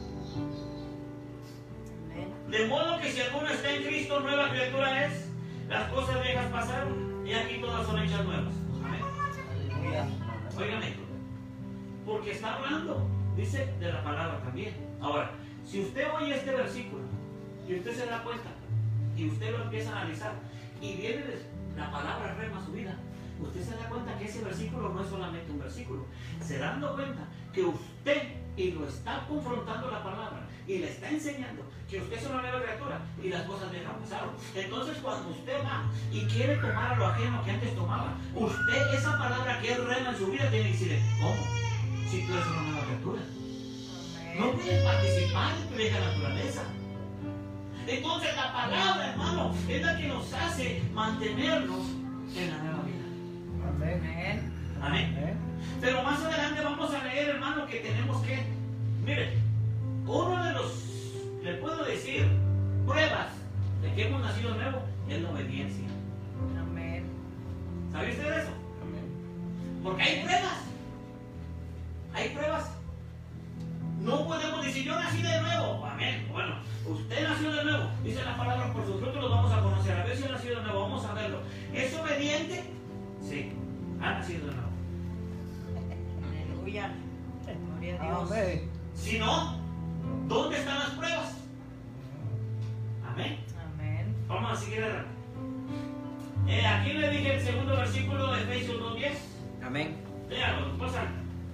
Amén. De modo que si alguno está en Cristo, nueva criatura es. Las cosas viejas pasaron y aquí todas son hechas nuevas. Amén. Aleluya. Oigan esto, porque está hablando, dice, de la palabra también. Ahora, si usted oye este versículo y usted se da cuenta y usted lo empieza a analizar y viene la palabra rema a su vida, usted se da cuenta que ese versículo no es solamente un versículo. Se dando cuenta que usted, y lo está confrontando la palabra, y le está enseñando que usted es una nueva criatura y las cosas viejas pasaron. Entonces cuando usted va y quiere tomar a lo ajeno que antes tomaba, usted esa palabra que él rema en su vida tiene que decirle, ¿cómo? Si tú eres una nueva criatura. No puedes participar de tu vieja naturaleza. Entonces la palabra, hermano, es la que nos hace mantenernos en la nueva vida. Amén. Amén. Pero más adelante vamos a leer, hermano, que tenemos que, mire, uno de los, le puedo decir, pruebas de que hemos nacido nuevo es la obediencia. Amén. ¿Sabe usted de eso? Amén. Porque hay pruebas. Hay pruebas. No podemos decir, yo nací de nuevo. Amén. Bueno, usted nació de nuevo. Dice la palabra, por sus frutos los vamos a conocer. A ver si ha nacido de nuevo, vamos a verlo. ¿Es obediente? Sí, ha nacido de nuevo. Aleluya. Gloria a Dios. Amén. Si no, ¿dónde están las pruebas? Amén. Amén. Vamos a seguir adelante. Aquí le dije el segundo versículo de Efesios 2:10. Amén. Léalo, pasa.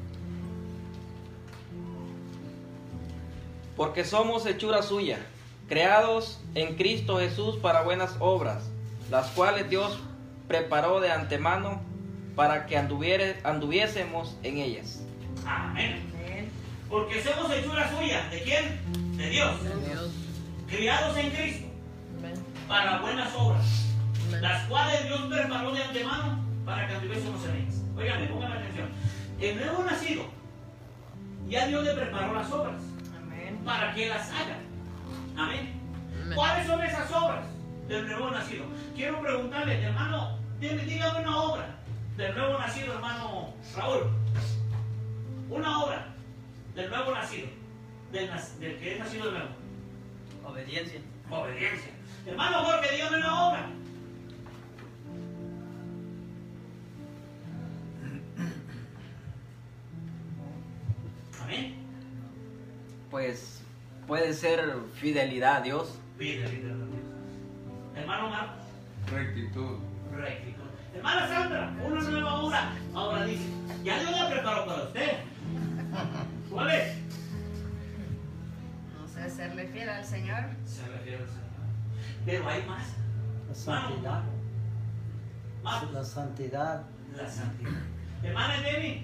Porque somos hechura suya, creados en Cristo Jesús para buenas obras, las cuales Dios preparó de antemano para que anduviésemos en ellas. Amén. Amén. Porque somos hechura suya. ¿De quién? De Dios. De Dios. Criados en Cristo Amén. para buenas obras, Amén. las cuales Dios preparó de antemano para que anduviésemos en ellas. Oigan, pongan atención. El nuevo nacido, ya Dios le preparó las obras Amén. para que las haga. Amén. Amén. ¿Cuáles son esas obras del nuevo nacido? Quiero preguntarle, hermano, dígame una obra del nuevo nacido, hermano Raúl. Una obra del nuevo nacido, del que es nacido de nuevo. Obediencia. Obediencia. Hermano Jorge, dígame una obra. Amén. Pues puede ser fidelidad a Dios. Fidelidad a Dios. Hermano Marcos, Rectitud. rectitud. Hermana Sandra, una nueva obra. Ahora dice, ya Dios la preparó para usted. ¿Cuál es? No sé, serle fiel al Señor. Se refiere al Señor. Pero hay más. La santidad. Más. La santidad. La santidad. Hermana Jenny.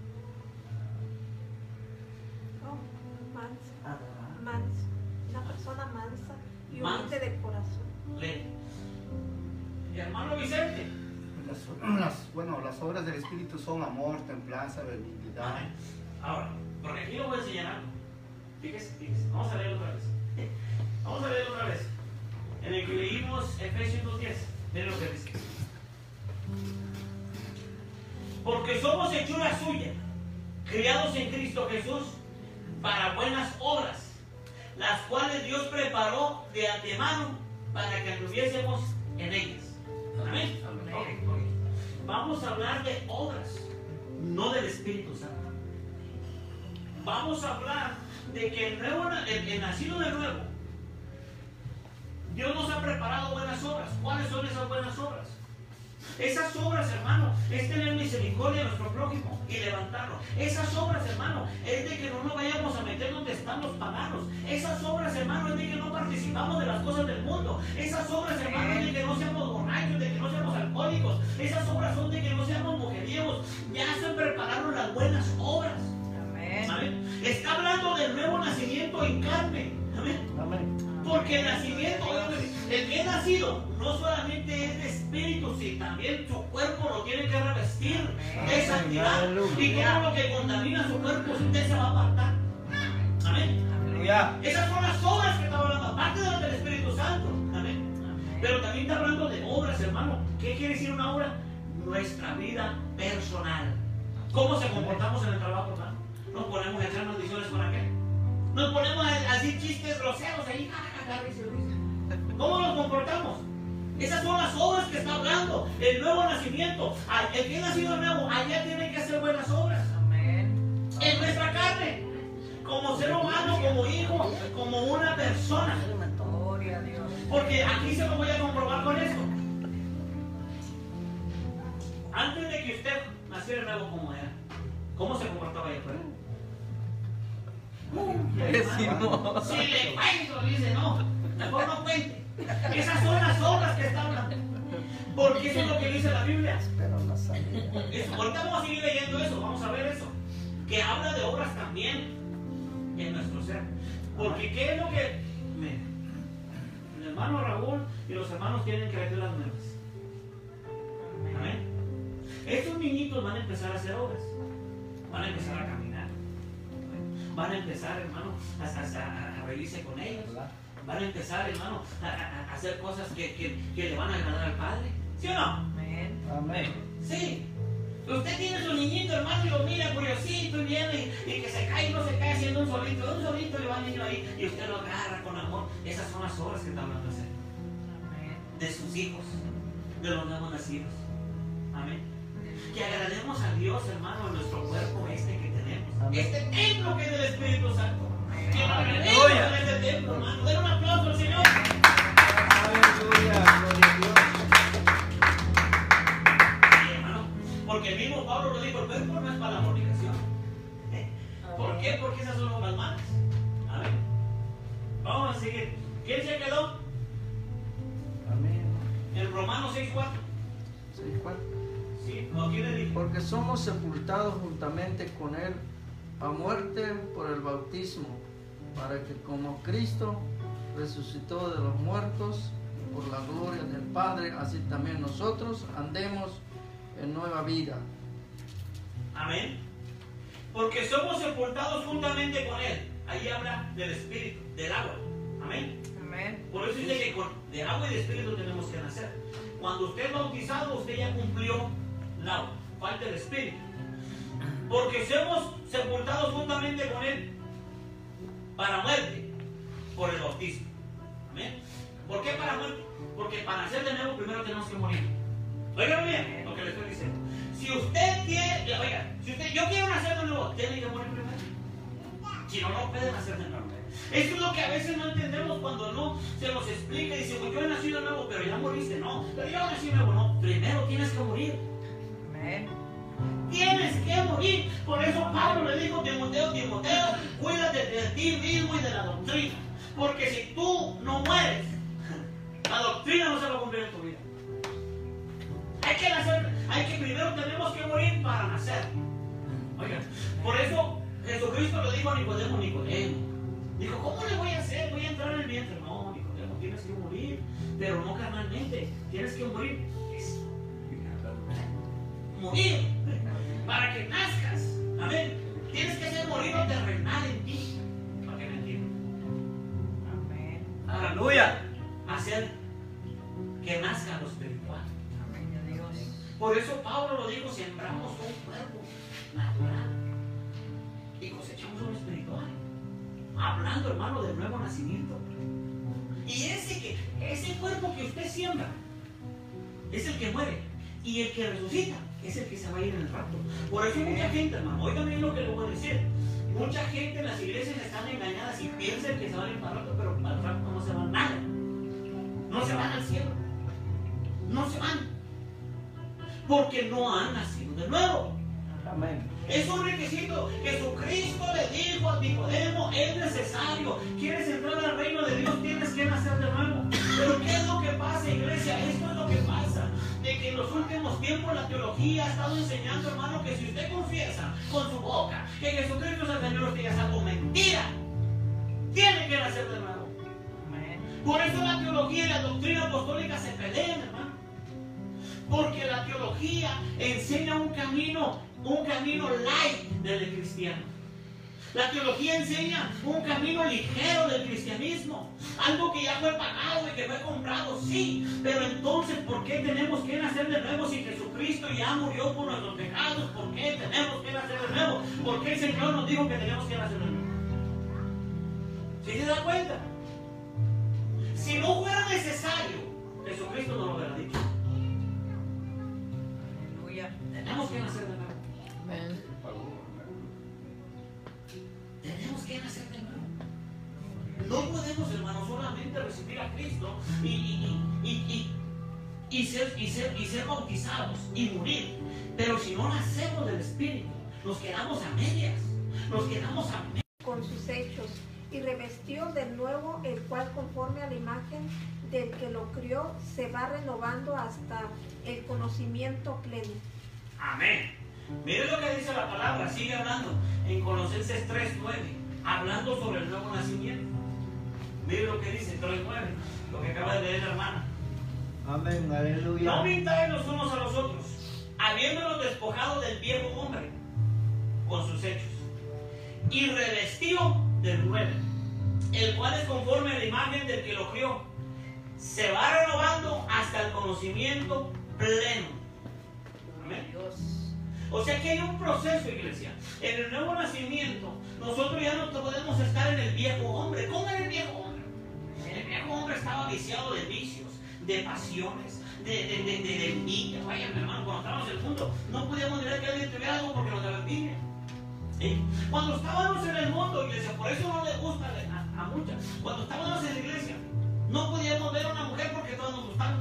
Mansa, una persona mansa y humilde de corazón. Lee. Hermano Vicente. Las obras del Espíritu son amor, templanza, benignidad. Amén. Ahora, porque aquí lo voy a enseñar algo. Fíjese. Vamos a leer otra vez. Vamos a leer otra vez. En el que leímos Efesios 2:10. Miren lo que dice. Porque somos hechura suya, criados en Cristo Jesús para buenas obras, las cuales Dios preparó de antemano para que anduviésemos en ellas. Amén. Ok. Vamos a hablar de obras, no del Espíritu Santo. Vamos a hablar de que el nacido de nuevo, Dios nos ha preparado buenas obras. ¿Cuáles son esas buenas obras? Esas obras, hermano, es tener misericordia de nuestro prójimo y levantarlo. Esas obras, hermano, es de que no nos vayamos a meter donde están los paganos. Esas obras, hermano, es de que no participamos de las cosas del mundo. Esas obras, hermano, es de que no seamos borrachos, de que no seamos alcohólicos. Esas obras son de que no seamos mujeriegos. Ya se prepararon las buenas obras. Amén. Amén. Está hablando del nuevo nacimiento en carne. Amén. Amén. Porque el nacimiento, el que es nacido, no solamente es de espíritu, sino también su cuerpo lo tiene que revestir de santidad. Y todo lo que contamina su cuerpo, usted se va a apartar. Amén. Aleluya. Esas son las obras que está hablando, aparte de las del Espíritu Santo. Amén. Pero también está hablando de obras, hermano. ¿Qué quiere decir una obra? Nuestra vida personal. ¿Cómo se comportamos en el trabajo, hermano? Nos ponemos a echar maldiciones para qué. Nos ponemos a decir chistes groseros ahí. ¿Cómo nos comportamos? Esas son las obras que está hablando. El nuevo nacimiento. El que ha nacido nuevo, allá tiene que hacer buenas obras. Amén. En nuestra carne. Como ser humano, como hijo, como una persona. Gloria a Dios. Porque aquí se lo voy a comprobar con esto. Antes de que usted naciera de nuevo, ¿cómo era? ¿Cómo se comportaba allá afuera? Pésimo. Si le cuento, dice, no, mejor no cuente. Esas son las obras que está hablando. Porque eso es lo que dice la Biblia. Pero la salida. Ahorita vamos a seguir leyendo eso, vamos a ver eso. Que habla de obras también en nuestro ser. Porque ¿qué es lo que... Mire, el hermano Raúl y los hermanos tienen que ver las nuevas. Amén. Estos niñitos van a empezar a hacer obras. Van a empezar a caminar. Van a empezar, hermano, a reírse con ellos. Van a empezar, hermano, a hacer cosas que le van a agradar al Padre. ¿Sí o no? Amén. Amén. Sí. Usted tiene su niñito, hermano, y lo mira curiosito y viene y que se cae y no se cae haciendo un solito le va al niño ahí y usted lo agarra con amor. Esas son las obras que está hablando de hacer. De sus hijos, de los nuevos nacidos. Amén. Que agrademos a Dios, hermano, en nuestro cuerpo este que tenemos. Amén. Este templo que es del Espíritu Santo. Que lo Aleluya. agrademos en este templo, hermano. Den un aplauso al Señor. Aleluya, gloria a Dios. Sí, hermano. Porque el mismo Pablo lo dijo, el cuerpo no es para la fornicación. ¿Por qué? Porque esas son obras malas. Amén. Vamos a seguir. ¿Quién se quedó? Amén. En Romanos 6:4. 6:4. Sí, ¿o quién le dijo? Porque somos sepultados juntamente con Él a muerte por el bautismo, para que como Cristo resucitó de los muertos por la gloria del Padre, así también nosotros andemos en nueva vida. Amén. Porque somos sepultados juntamente con Él. Ahí habla del Espíritu, del agua. Amén. Amén. Por eso dice que de agua y de Espíritu tenemos que nacer. Cuando usted es bautizado, usted ya cumplió el agua. Falta el Espíritu. Porque somos sepultados juntamente con Él para muerte por el bautismo. Amén. ¿Por qué para muerte? Porque para nacer de nuevo primero tenemos que morir. Oigan bien lo que le estoy diciendo. Si usted quiere, oiga, si usted, yo quiero nacer de nuevo, tiene que morir primero. Si no, no puede nacer de nuevo. Eso es lo que a veces no entendemos cuando no se nos explica y dice, pues yo he nacido de nuevo, pero ya moriste. No, pero yo nací de nuevo. No, primero tienes que morir. Amén. Tienes que morir. Por eso Pablo le dijo a Timoteo, cuídate de ti mismo y de la doctrina. Porque si tú no mueres, la doctrina no se va a cumplir en tu vida. Hay que nacer, primero tenemos que morir para nacer. Oigan, por eso Jesucristo le dijo a Nicodemo. Dijo, ¿cómo le voy a hacer? Voy a entrar en el vientre. No, Nicodemo, tienes que morir, pero no carnalmente. Tienes que morir. Morir para que nazcas. Amén. Tienes que hacer morir lo terrenal en ti. Para que me entiendan. Amén. Aleluya. Hacer que nazca lo espiritual. Amén, Dios. Por eso Pablo lo dijo, sembramos un cuerpo natural y cosechamos un espiritual. Hablando, hermano, del nuevo nacimiento. Y ese cuerpo que usted siembra es el que muere. Y el que resucita es el que se va a ir en el rapto. Por eso mucha gente, hermano, oigan bien lo que le voy a decir. Mucha gente en las iglesias están engañadas y piensan que se van a ir para el rapto, pero para el rapto no se van nada. No se van al cielo. No se van. Porque no han nacido de nuevo. Amén. Es un requisito. Jesucristo le dijo a Nicodemo, es necesario. ¿Quieres entrar al reino de Dios? Tienes que nacer de nuevo. Pero ¿qué es lo que pasa, iglesia? Esto es lo que pasa. De que en los últimos tiempos la teología ha estado enseñando, hermano, que si usted confiesa con su boca que Jesucristo es el Señor, usted ya es algo mentira. Tiene que nacer de nuevo. Por eso la teología y la doctrina apostólica se pelean, hermano. Porque la teología enseña un camino light del cristiano. La teología enseña un camino ligero del cristianismo. Algo que ya fue pagado y que fue comprado, sí. Pero entonces, ¿por qué tenemos que nacer de nuevo si Jesucristo ya murió por nuestros pecados? ¿Por qué tenemos que nacer de nuevo? ¿Por qué el Señor nos dijo que tenemos que nacer de nuevo? ¿Sí se da cuenta? Si no fuera necesario, Jesucristo no lo hubiera dicho. Aleluya. Tenemos que nacer de nuevo. Amén. Tenemos que nacer de nuevo. No podemos, hermano, solamente recibir a Cristo y y ser bautizados y morir. Pero si no nacemos del Espíritu, nos quedamos a medias. Con sus hechos, y revestió de nuevo, el cual conforme a la imagen del que lo crió, se va renovando hasta el conocimiento pleno. Amén. Miren lo que dice la palabra, sigue hablando en Colosenses 3:9, hablando sobre el nuevo nacimiento. Miren lo que dice 3:9, lo que acaba de leer la hermana. Amén, aleluya. No mintáis los unos a los otros, habiéndonos despojado del viejo hombre con sus hechos, y revestido del nuevo, el cual es conforme a la imagen del que lo crió, se va renovando hasta el conocimiento pleno. Amén. O sea que hay un proceso, iglesia. En el nuevo nacimiento, nosotros ya no podemos estar en el viejo hombre. ¿Cómo era el viejo hombre? El viejo hombre estaba viciado de vicios, de pasiones, de envidia. Vaya, mi hermano, cuando estábamos en el mundo, no podíamos mirar que alguien tuviera algo porque nos daba envidia. ¿Sí? Cuando estábamos en el mundo, iglesia, por eso no les gusta a muchas. Cuando estábamos en la iglesia, no podíamos ver a una mujer porque todas nos gustaban.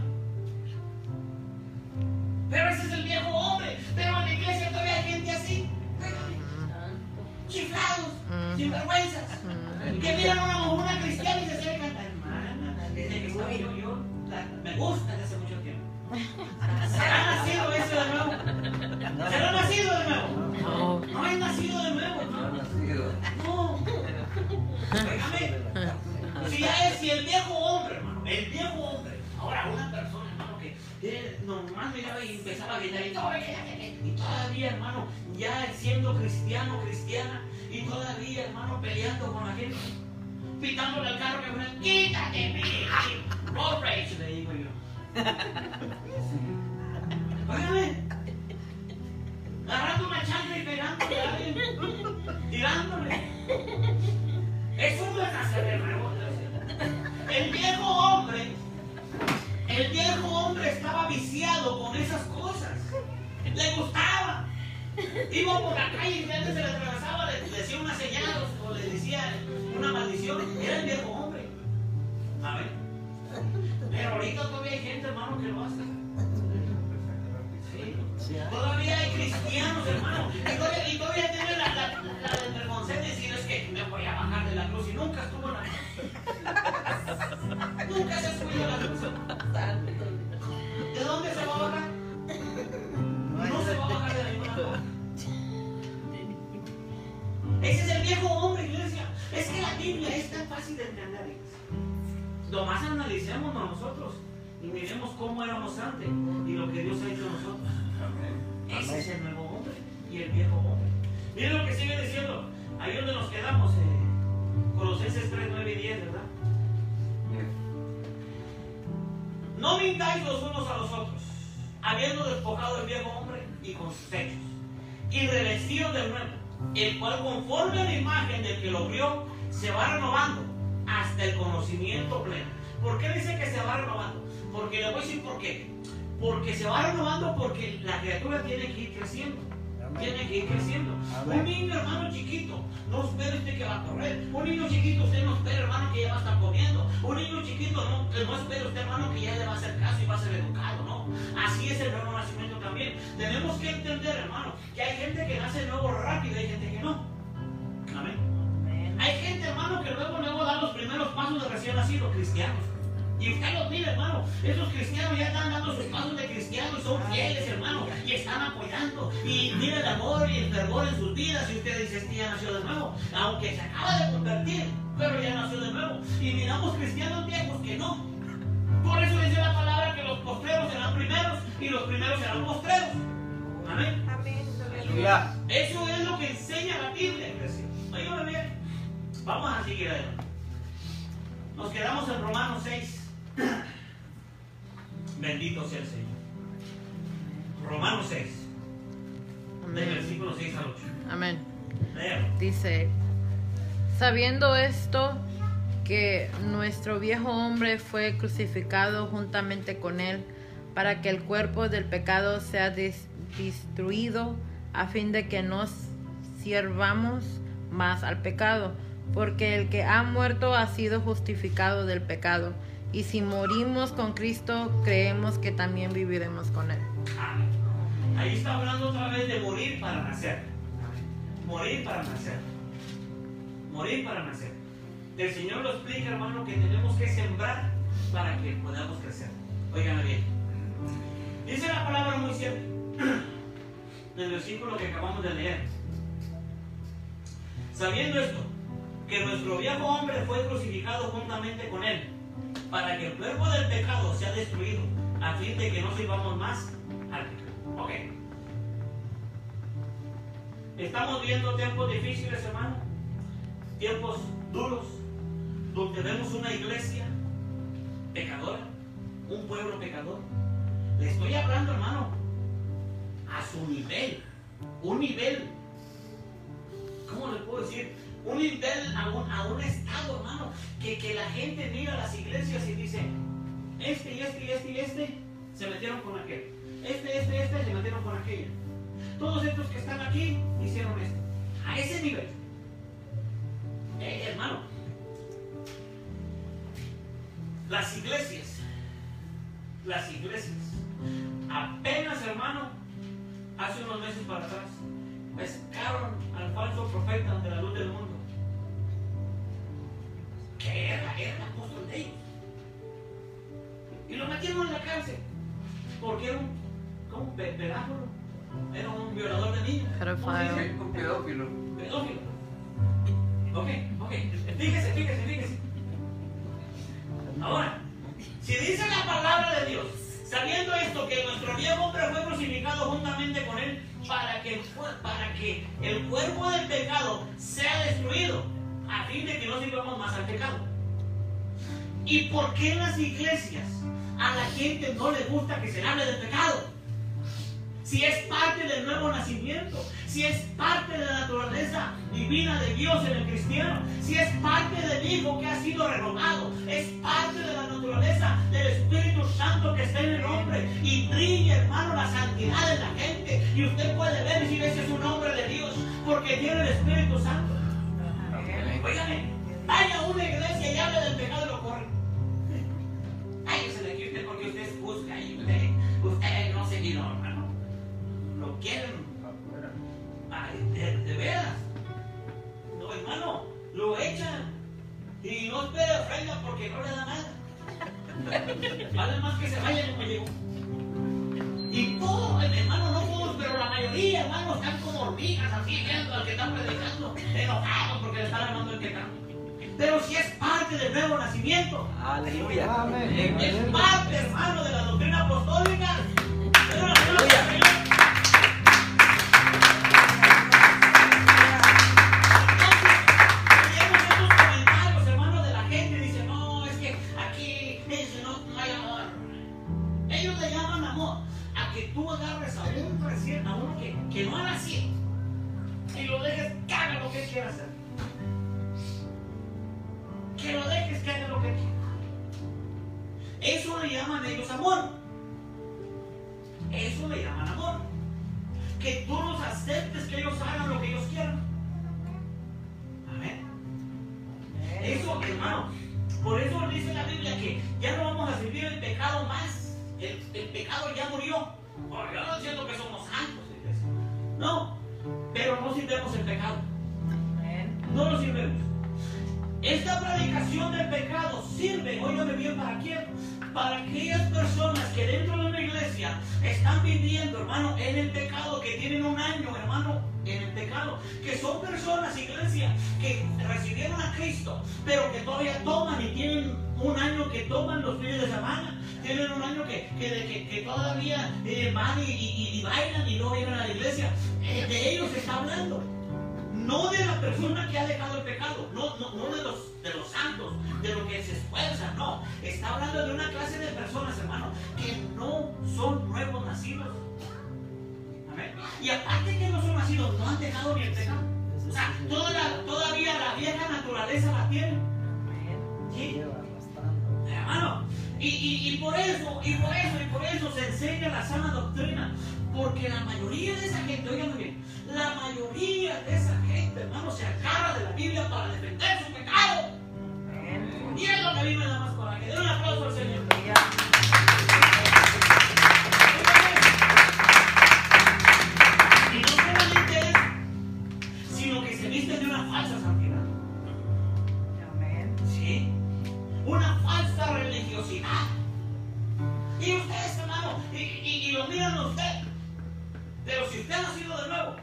Pero ese es el viejo hombre. Pero en la iglesia todavía hay gente así. Chiflados, sinvergüenzas. Que miran a una cristiana y se acercan. Hermana, desde que estaba yo me gusta desde hace mucho tiempo. ¿Será nacido eso de nuevo? ¿Será nacido de nuevo? No es nacido de nuevo, hermano. No. Déjame. Si el viejo hombre, hermano, el viejo hombre. Ahora, una persona, hermano, que normal miraba y empezaba a gritar y todavía, hermano, ya siendo cristiano, cristiana, y todavía, hermano, peleando con la gente, pitándole al carro que fue, quítate, mi road rage, le digo yo. Óigame, agarrando una chancla y pegándole a alguien, tirándole. Eso no es hacer de nuevo. El viejo hombre estaba viciado con esas cosas. Le gustaba. Iba por la calle y antes se le atravesaba, le decía una señal o le decía una maldición. Era el viejo hombre. A ver. Pero ahorita todavía hay gente, hermano, que lo hace. ¿Sí? Todavía hay cristianos, hermano. Y todavía tiene la desvergonzada de decir, es que me voy a bajar de la cruz y nunca estuvo en la cruz. Nunca se subió a la cruz. ¿De dónde se va a bajar? No se va a bajar de ninguna forma. Ese es el viejo hombre, iglesia. Es que la Biblia es tan fácil de entender. Nomás analicemos nosotros y miremos cómo éramos antes y lo que Dios ha hecho a nosotros. Ese es el nuevo hombre y el viejo hombre. Miren lo que sigue diciendo. Ahí donde nos quedamos, Colosenses 3, 9 y 10, ¿verdad? No mintáis los unos a los otros, habiendo despojado el viejo hombre y con sus hechos, y revestido del nuevo, el cual conforme a la imagen del que lo crió, se va renovando hasta el conocimiento pleno. ¿Por qué dice que se va renovando? Porque le voy a decir por qué. Porque se va renovando porque la criatura tiene que ir creciendo. Tiene que ir creciendo. Un niño, hermano chiquito, no espera usted que va a correr. Un niño chiquito, usted no espera, hermano, que ya va a estar comiendo. Un niño chiquito, no espera usted, hermano, que ya le va a hacer caso y va a ser educado, ¿no? Así es el nuevo nacimiento también. Tenemos que entender, hermano, que hay gente que nace nuevo rápido y hay gente que no. Amén. Hay gente, hermano, que luego da los primeros pasos de recién nacidos, cristianos. Y usted los mira, hermano, esos cristianos ya están dando sus pasos de cristianos y son fieles, hermano, y están apoyando. Y mira el amor y el fervor en sus vidas. Y usted dice, este ya nació de nuevo, aunque se acaba de convertir, pero ya nació de nuevo. Y miramos cristianos viejos que no. Por eso dice la palabra que los postreros serán primeros y los primeros serán postreros. Amén. Amén. Eso es lo que enseña la Biblia, iglesia. Óigame bien. Vamos a seguir adelante. Nos quedamos en Romanos 6. Bendito sea el Señor. Romanos 6. Del versículo 6 al 8. Amén. Léalo. Dice, sabiendo esto, que nuestro viejo hombre fue crucificado juntamente con él, para que el cuerpo del pecado sea destruido, a fin de que no sirvamos más al pecado, porque el que ha muerto ha sido justificado del pecado. Y si morimos con Cristo, creemos que también viviremos con Él. Amén. Ahí está hablando otra vez de morir para nacer. Morir para nacer. Morir para nacer. El Señor lo explica, hermano, que tenemos que sembrar para que podamos crecer. Oigan bien. Dice la palabra muy cierta. Del versículo que acabamos de leer. Sabiendo esto, que nuestro viejo hombre fue crucificado juntamente con Él, para que el cuerpo del pecado sea destruido, a fin de que no sirvamos más al pecado. Ok. Estamos viendo tiempos difíciles, hermano. Tiempos duros, donde vemos una iglesia pecadora, un pueblo pecador. Le estoy hablando, hermano, a su nivel, un nivel, ¿cómo le puedo decir? Un nivel a un estado, hermano, que la gente mira a las iglesias y dice, este y este y este y este se metieron con aquel, este se metieron con aquella. Todos estos que están aquí hicieron esto. A ese nivel. Hermano, las iglesias, apenas, hermano, hace unos meses para atrás, pescaron al falso profeta ante la luz del mundo, que era el apóstol de ellos, y lo metieron en la cárcel, porque era un pedófilo, era un violador de niños, Un pedófilo. Ok, fíjese. Ahora, si dice la palabra de Dios, sabiendo esto, que nuestro viejo hombre fue crucificado juntamente con Él, para que el cuerpo del pecado sea destruido, a fin de que no sirvamos más al pecado. ¿Y por qué en las iglesias a la gente no le gusta que se hable del pecado? Si es parte del nuevo nacimiento, si es parte de la naturaleza divina de Dios en el cristiano, si es parte del Hijo que ha sido renovado, es parte de la naturaleza del Espíritu Santo que está en el hombre, y brilla, hermano, la santidad de la gente, y usted puede ver si ese es un hombre de Dios, porque tiene el Espíritu Santo. Óigame, vaya a una iglesia y hable del pecado y lo corren. Váyase de aquí usted, porque usted busca y usted no se vino, hermano. Lo quieren. Ay, de veras. No, hermano, lo echan. Y no espera ofrenda porque no le da nada. Vale más que se vayan como llegó. Y todos, hermano, no todos, pero la mayoría, hermano, están como hormigas así viendo al que está predicando, enojados porque le están hablando el pecado. Pero si es parte del nuevo nacimiento, aleluya, amén, es parte, hermano, de la doctrina apostólica. Pero la tú agarres a uno que no ha nacido y lo dejes que haga lo que quiera hacer. Que lo dejes que haga lo que quiera. Eso le llaman ellos amor. Eso le llaman amor. Que tú los aceptes, que ellos hagan lo que ellos quieran. Amén. Eso, hermano. Por eso dice la Biblia que ya no vamos a servir el pecado más. El pecado ya murió. Yo no siento que somos santos, no, pero no sirvemos el pecado. No lo sirvemos. Esta predicación del pecado sirve, óyeme bien, ¿para quién? Para aquellas personas que dentro de una iglesia están viviendo, hermano, en el pecado, que tienen un año, hermano, en el pecado, que son personas, iglesia, que recibieron a Cristo, pero que todavía toman y tienen un año que toman los fines de semana. Tienen un año que todavía van y bailan y no vienen a la iglesia. De ellos se está hablando. No de la persona que ha dejado el pecado. No de los santos, de los que se esfuerzan. No. Está hablando de una clase de personas, hermano, que no son nuevos nacidos. Amén. Y aparte que no son nacidos, no han dejado ni el pecado. O sea, todavía la vieja naturaleza la tienen. ¿Sí? Hermano. Y por eso se enseña la sana doctrina, porque la mayoría de esa gente, oigan bien, la mayoría de esa gente, hermano, se agarra de la Biblia para defender su pecado. Y es lo que a mí me da más coraje. Den un aplauso lo miran a usted. Pero si usted ha nacido de nuevo,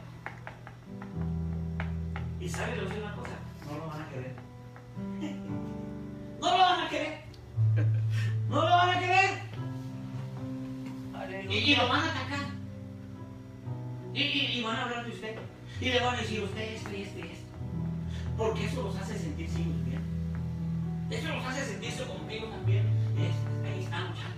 y sabe decir una cosa, no lo van a querer. No lo van a querer. No lo van a querer. Y lo van a atacar. Y van a hablar de usted. Y le van a decir usted esto y esto y esto. Porque eso los hace sentirse bien. Eso los hace sentirse conmigo también. Ahí están luchando.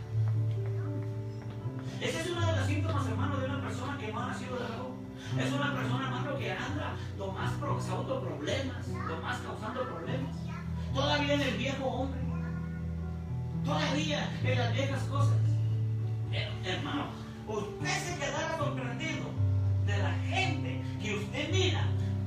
Ese es uno de los síntomas, hermano, de una persona que no ha nacido de nuevo. Es una persona, hermano, que anda lo más causando problemas. Lo más causando problemas. Todavía en el viejo hombre. Todavía en las viejas cosas. Hermano, usted se quedará sorprendido de la gente que usted mira.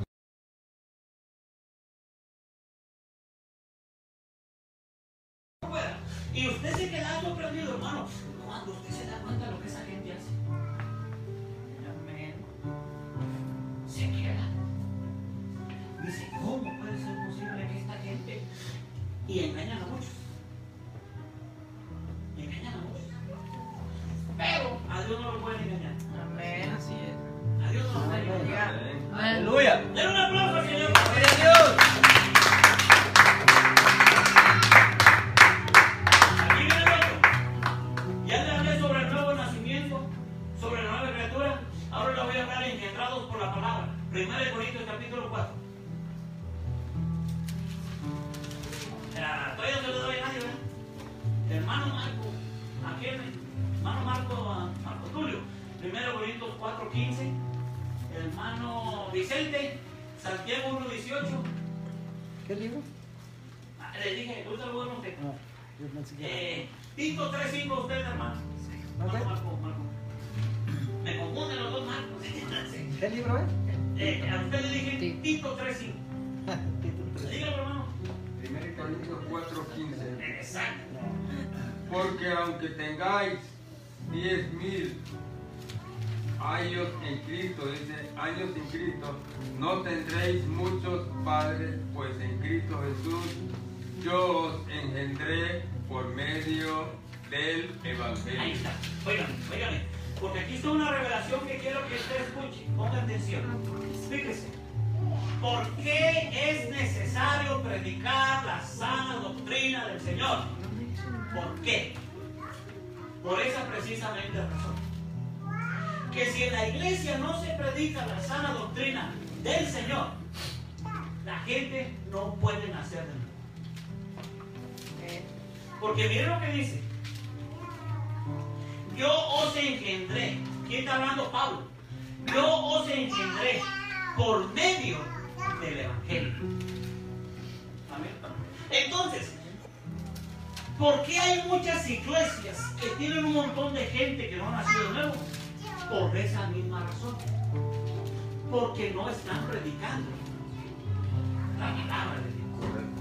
Y usted se queda sorprendido, hermano, cuando usted se da cuenta de lo que esa gente hace. Amén. Se queda. Dice, ¿cómo puede ser posible que esta gente... Y engañan a muchos. Engañan a muchos. Pero a Dios no lo pueden engañar. Amén. Así es. A Dios no lo pueden engañar. Aleluya. Den un aplauso al Señor. ¡Gloria a Dios! Aquí viene el otro. Ya le hablé sobre el nuevo nacimiento, sobre la nueva criatura. Ahora le voy a hablar engendrados por la palabra. 1 Corintios capítulo 4. Todavía no se le doy a nadie, ¿verdad? Hermano Marco, aquí hermano Marco Tulio, 1 Corintios 4:15. Hermano Vicente, Santiago 1:18. ¿Qué libro? Le dije, ahorita lo voy a anotar. Yo pensé que Tito 3:5, usted, hermano. Marco. Me confunden los dos Marcos. ¿Qué libro es? A usted le dije Tito 3:5. Dígalo, hermano. 1 Corintios 4:15. Exacto. Porque aunque tengáis 10,000 años en Cristo, dice, años en Cristo, no tendréis muchos padres, pues en Cristo Jesús yo os engendré por medio del Evangelio. Ahí está. Óigame. Porque aquí está una revelación que quiero que usted escuche. Ponga atención. Fíjese. ¿Por qué es necesario predicar la sana doctrina del Señor? ¿Por qué? Por esa precisamente razón. Que si en la iglesia no se predica la sana doctrina del Señor, la gente no puede nacer de nuevo. Porque miren lo que dice. Yo os engendré. ¿Quién está hablando? Pablo. Yo os engendré por medio del Evangelio. Amén. Entonces, ¿por qué hay muchas iglesias que tienen un montón de gente que no ha nacido de nuevo? Por esa misma razón. Porque no están predicando la palabra de Dios.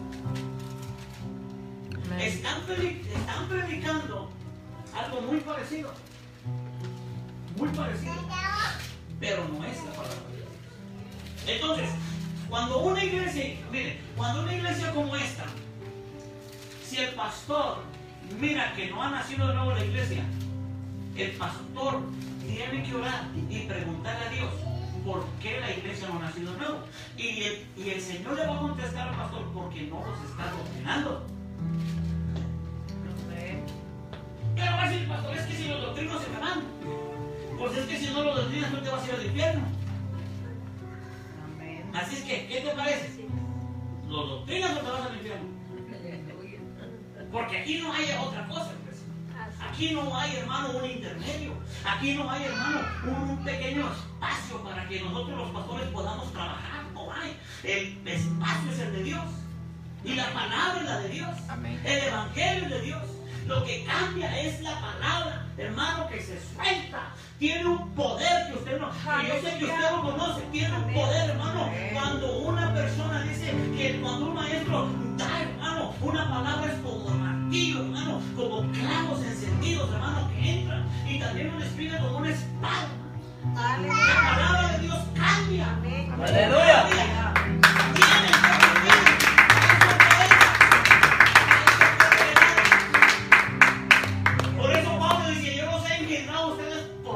Están predicando algo muy parecido. Muy parecido. Pero no es la palabra de Dios. Entonces, cuando una iglesia, mire, cuando una iglesia como esta, si el pastor mira que no ha nacido de nuevo la iglesia, el pastor tiene que orar y preguntarle a Dios por qué la iglesia no ha nacido de nuevo. Y el Señor le va a contestar al pastor porque no los está doctrinando. ¿Qué le va a decir el pastor? Es que si los doctrinos se me van. Pues es que si no los doctrinas no te vas a ir al infierno. Así es que, ¿qué te parece? ¿Los doctrinas no te vas al infierno? Porque aquí no hay otra cosa, pues. Aquí no hay, hermano, un intermedio. Aquí no hay, hermano, un pequeño espacio para que nosotros los pastores podamos trabajar. No hay. El espacio es el de Dios. Y la palabra es la de Dios. Amén. El evangelio es de Dios. Lo que cambia es la palabra, hermano, que se suelta. Tiene un poder que usted no... Que yo sé que usted lo conoce. Tiene un poder, hermano. Cuando una persona dice que cuando un maestro da, hermano, una palabra es como martillo, hermano, como clavos encendidos, hermano, que entran. Y también un espíritu como una espada. La palabra de Dios cambia. ¡Aleluya! Tiene por eso Pablo dice, yo los he engendrado a ustedes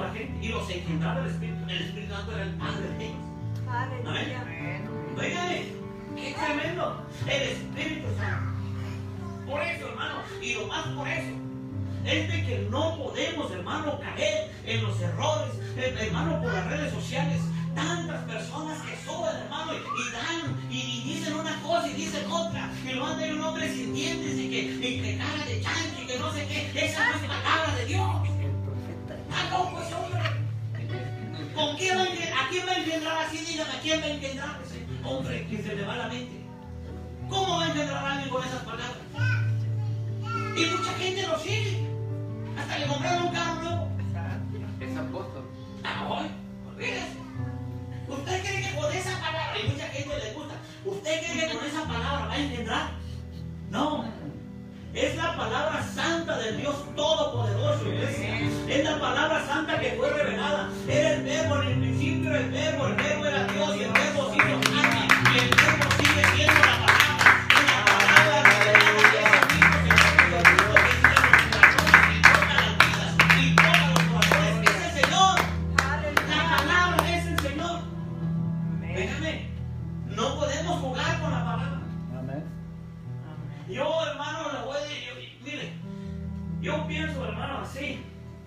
la gente y los engendraba el Espíritu Santo era el Padre de ellos. Aleluya. Oígame, qué tremendo, el Espíritu Santo. Por eso, hermano, y lo más por eso, es de que no podemos, hermano, caer en los errores, hermano, por las redes sociales. Tantas personas que suben, hermano, y dan, y dicen una cosa y dicen otra, y lo anda un hombre sin dientes y que cara de chancho y que no sé qué. Esa no es palabra de Dios. ¡Ah, loco ese hombre! ¿Con quién va a quién va a engendrar así? Dígame, ¿a quién va a engendrar ese hombre que se le va la mente? ¿Cómo va a engendrar a alguien con esas palabras? Y mucha gente lo sigue. Hasta le compraron un carro nuevo. Es apóstol. Ah, hoy, olvídese. ¿Usted cree que con esa palabra, y mucha gente le gusta, usted cree que con esa palabra va a engendrar? No. Es la palabra santa del Dios Todopoderoso, iglesia. Es la palabra santa que fue revelada. Era el verbo, en el principio era el verbo era Dios y el verbo se hizo carne. Y el verbo sigue siendo la palabra. Y la palabra revelada es el mismo Señor que hizo y toca las vidas y toca los corazones. Es el Señor. La palabra es el Señor. Véngame, no podemos jugar con la palabra. Amén. Yo, hermano, le voy a decir, mire, yo pienso, hermano, así.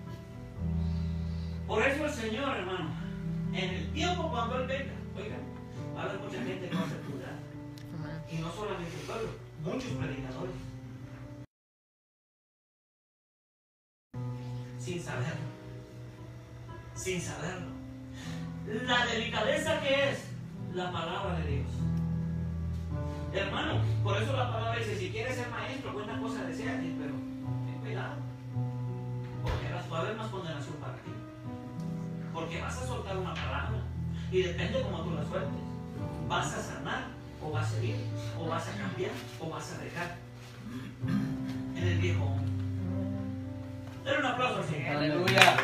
Por eso el Señor, hermano, en el tiempo cuando Él venga, oigan, va a haber mucha gente que va a ser juzgada. Y no solamente el pueblo, muchos predicadores. Sin saberlo. Sin saberlo. La delicadeza que es la palabra de Dios. Hermano, por eso la palabra dice, si quieres ser maestro, buena cosa deseas, pero ten cuidado. Porque va a haber más condenación para ti. Porque vas a soltar una palabra y depende cómo tú la sueltes. Vas a sanar o vas a herir, o vas a cambiar o vas a dejar en el viejo hombre. Denle un aplauso al Señor. Aleluya.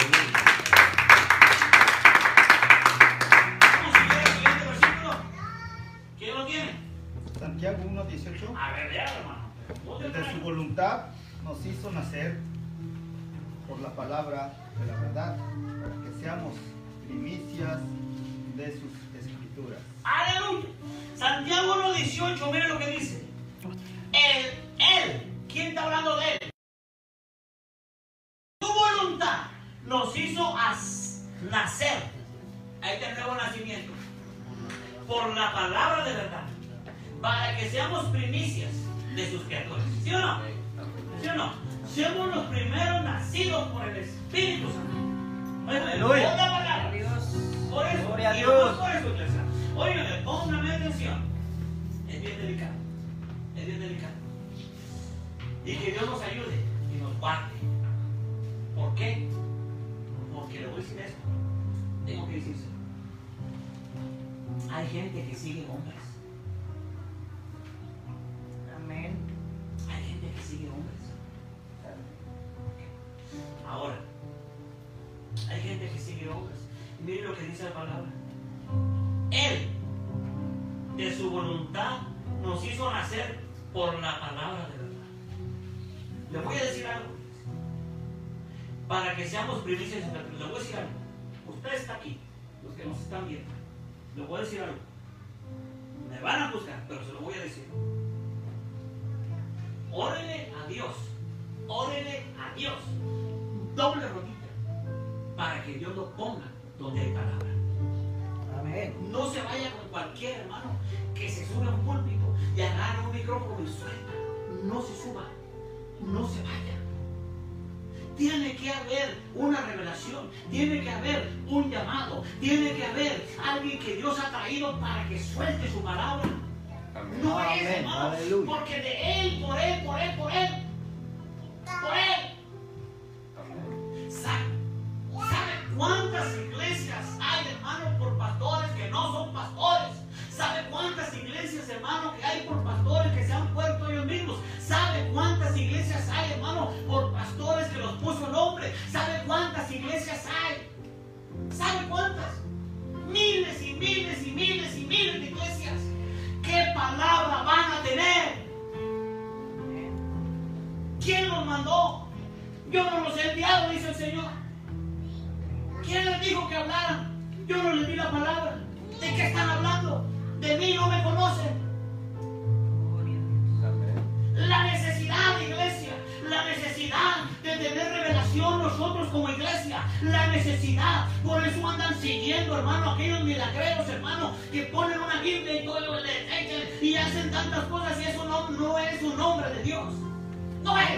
Vamos a ver el siguiente versículo. ¿Quién lo tiene? Santiago 1:18. A ver, ya, hermano. De su voluntad nos hizo nacer por la palabra de la verdad, para que seamos primicias de sus escrituras. Aleluya. Santiago 1:18, mire lo que dice. Él, ¿quién está hablando de él? Su voluntad nos hizo nacer. Ahí está el nuevo nacimiento. Por la palabra de verdad. Para que seamos primicias de sus criaturas. ¿Sí o no? ¿Sí o no? Somos los primeros nacidos por el Espíritu Santo. Aleluya. Por la palabra. Por eso. Gloria a Y Dios. no por eso, iglesia. Óigame, póngame atención. Es bien delicado. Es bien delicado. Y que Dios nos ayude y nos guarde. ¿Por qué? Porque le voy a decir esto. Tengo que decirse. Hay gente que sigue hombres. Amén. Hay gente que sigue hombres. Ahora, hay gente que sigue hombres. Mire lo que dice la palabra. Él, de su voluntad, nos hizo nacer por la palabra de verdad. Le voy a decir algo. Para que seamos primicias, le voy a decir algo. Usted está aquí, los que nos están viendo. Le voy a decir algo. Me van a juzgar, pero se lo voy a decir. Órele a Dios. Órele a Dios. Doble rodilla. Para que Dios lo ponga donde hay palabra. Amén. No se vaya con cualquier hermano que se sube a un púlpito y agarra un micrófono y suelta. No se suba. No se vaya. Tiene que haber una revelación, tiene que haber un llamado, tiene que haber alguien que Dios ha traído para que suelte su palabra. Amén. No Amén. es, hermano, Aleluya. porque de Él, por Él, por Él, por Él, por Él. ¿Sabe cuántas iglesias hay, hermano, por pastores que no son pastores? ¿Sabe cuántas iglesias, hermano, que hay por pastores que se han puesto ellos mismos? ¿Sabe cuántas iglesias hay, hermano, por pastores que los puso el hombre? ¿Sabe cuántas iglesias hay? ¿Sabe cuántas? Miles y miles y miles y miles de iglesias. ¿Qué palabra van a tener? ¿Quién los mandó? Yo no los he enviado, dice el Señor. ¿Quién tener revelación nosotros como iglesia, la necesidad. Por eso andan siguiendo, hermano, aquellos milagreros, hermano, que ponen una Biblia y todo lo le echan y hacen tantas cosas y eso no es un nombre de Dios. No es.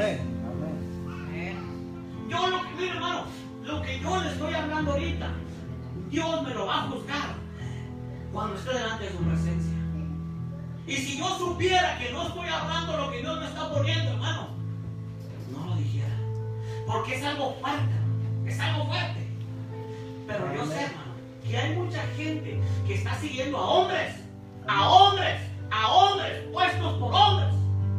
Yo lo que, mira, hermano, lo que yo le estoy hablando ahorita, Dios me lo va a juzgar cuando esté delante de su presencia. Y si yo supiera que no estoy hablando lo que Dios me está poniendo, hermano, no lo dijera. Porque es algo fuerte, es algo fuerte. Pero yo sé, hermano, que hay mucha gente que está siguiendo a hombres, puestos por hombres.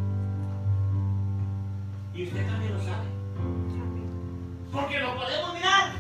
Y usted también lo sabe. Porque lo podemos mirar.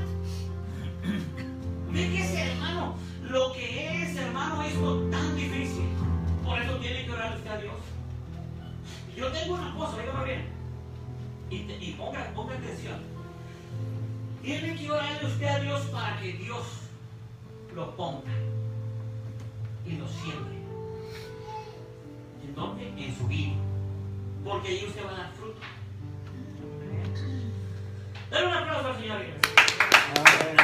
Fíjese, hermano, lo que es, hermano, esto tan difícil. Por eso tiene que orar usted a Dios. Yo tengo una cosa, oígame bien. Y ponga atención. Tiene que orarle usted a Dios para que Dios lo ponga y lo siembre. ¿En dónde? En su vida. Porque ahí usted va a dar fruto. Dale un aplauso al Señor.